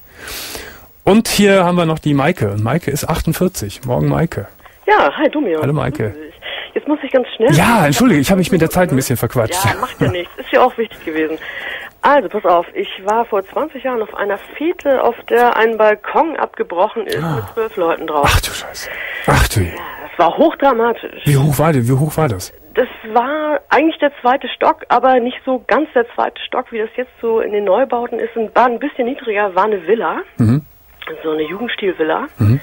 Und hier haben wir noch die Maike. Und Maike ist achtundvierzig. Morgen, Maike. Ja, hi Domian. Hallo, Maike. Jetzt muss ich ganz schnell... Ja, entschuldige, ich habe mich mit der Zeit ein bisschen verquatscht. Ja, macht ja nichts. Ist ja auch wichtig gewesen. Also, pass auf. Ich war vor zwanzig Jahren auf einer Fete, auf der ein Balkon abgebrochen ist mit zwölf Leuten drauf. Ach du Scheiße. Ach du je. Das war hochdramatisch. Wie hoch war das? Wie hoch war das? Das war eigentlich der zweite Stock, aber nicht so ganz der zweite Stock, wie das jetzt so in den Neubauten ist. Und war ein bisschen niedriger, war eine Villa. Mhm. So eine Jugendstil-Villa. Mhm.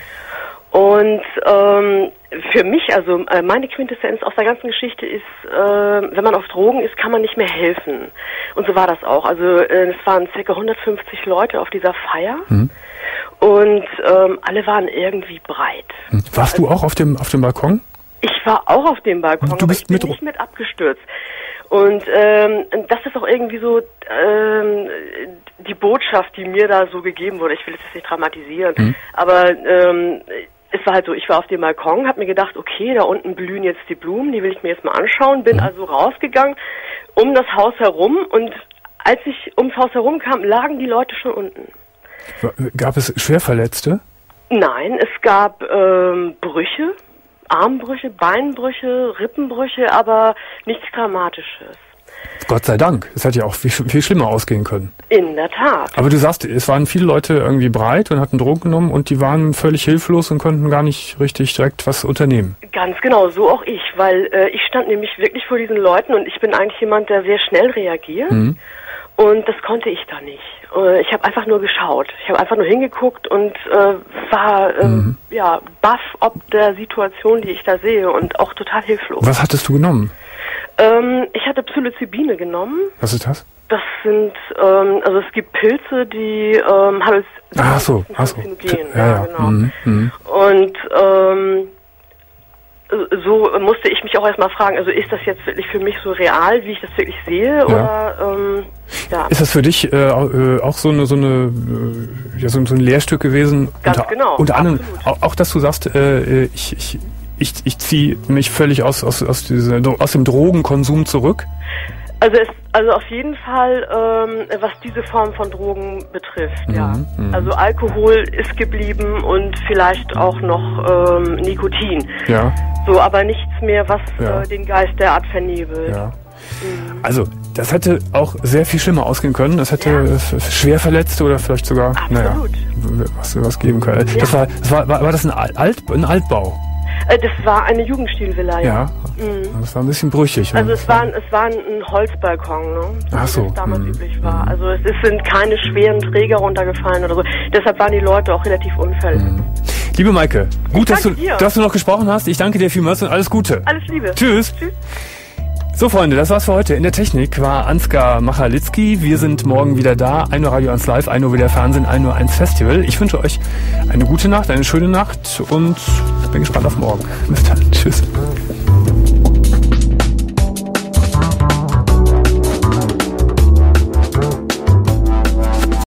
Und ähm, für mich, also äh, meine Quintessenz aus der ganzen Geschichte ist, äh, wenn man auf Drogen ist, kann man nicht mehr helfen. Und so war das auch. Also äh, es waren ca. hundertfünfzig Leute auf dieser Feier. Mhm. Und ähm, alle waren irgendwie breit. Mhm. Warst du auch auf dem, auf dem Balkon? Ich war auch auf dem Balkon, Du aber bist ich bin mit- nicht mit abgestürzt. Und ähm, das ist auch irgendwie so ähm, die Botschaft, die mir da so gegeben wurde. Ich will es jetzt nicht dramatisieren, Mhm. aber ähm, es war halt so, ich war auf dem Balkon, habe mir gedacht, okay, da unten blühen jetzt die Blumen, die will ich mir jetzt mal anschauen. Bin Mhm. also rausgegangen um das Haus herum und als ich ums Haus herum kam, lagen die Leute schon unten. Gab es Schwerverletzte? Nein, es gab ähm, Brüche, Armbrüche, Beinbrüche, Rippenbrüche, aber nichts Dramatisches. Gott sei Dank. Es hätte ja auch viel, viel schlimmer ausgehen können. In der Tat. Aber du sagst, es waren viele Leute irgendwie breit und hatten Drogen genommen und die waren völlig hilflos und konnten gar nicht richtig direkt was unternehmen. Ganz genau, so auch ich, weil äh, ich stand nämlich wirklich vor diesen Leuten und ich bin eigentlich jemand, der sehr schnell reagiert. Mhm. Und das konnte ich da nicht. Äh, Ich habe einfach nur geschaut. Ich habe einfach nur hingeguckt und äh, war äh, Mhm. ja baff ob der Situation, die ich da sehe und auch total hilflos. Was hattest du genommen? Ähm, ich hatte Psilocybine genommen. Was ist das? Das sind, ähm, also es gibt Pilze, die ähm, Halluc- Ach so, ach so. Halluzinogen, Ja, ja. genau. Mhm. Mhm. Und ähm, so musste ich mich auch erstmal fragen, also ist das jetzt wirklich für mich so real, wie ich das wirklich sehe? Oder ähm, ja. Ist das für dich äh, äh, auch so eine so eine äh, ja, so, so ein Lehrstück gewesen? Ganz unter, genau, Unter anderem absolut. auch, auch, dass du sagst, äh, ich ich ich, ich ziehe mich völlig aus aus aus, dieser, aus dem Drogenkonsum zurück. Also es, also auf jeden Fall, ähm, was diese Form von Drogen betrifft, Mhm, ja. mhm. Also Alkohol ist geblieben und vielleicht auch noch ähm, Nikotin. Ja, So, aber nichts mehr, was Ja. äh, den Geist derart vernebelt. ja. Also, das hätte auch sehr viel schlimmer ausgehen können. Das hätte Ja. f- Schwerverletzte oder vielleicht sogar, naja, Absolut. w- was, was geben können. Ja. Das war, das war, war, war das ein, Alt, ein Altbau? Äh, das war eine Jugendstilvilla, ja. Ja. Mhm. Das war ein bisschen brüchig. Also ne? es war, ein- es war ein Holzbalkon, ne? Ach so, Wie es damals mhm. üblich war. Also es, es sind keine schweren Träger runtergefallen oder so. Deshalb waren die Leute auch relativ unfällig. Liebe Maike, gut, dass du, danke dir. dass du noch gesprochen hast. Ich danke dir vielmals und alles Gute. Alles Liebe. Tschüss. Tschüss. So, Freunde, das war's für heute. In der Technik war Ansgar Machalitzki. Wir sind morgen wieder da. ein Uhr Radio eins Live, ein Uhr wieder Fernsehen, ein Uhr eins Festival. Ich wünsche euch eine gute Nacht, eine schöne Nacht und bin gespannt auf morgen. Bis dann. Tschüss.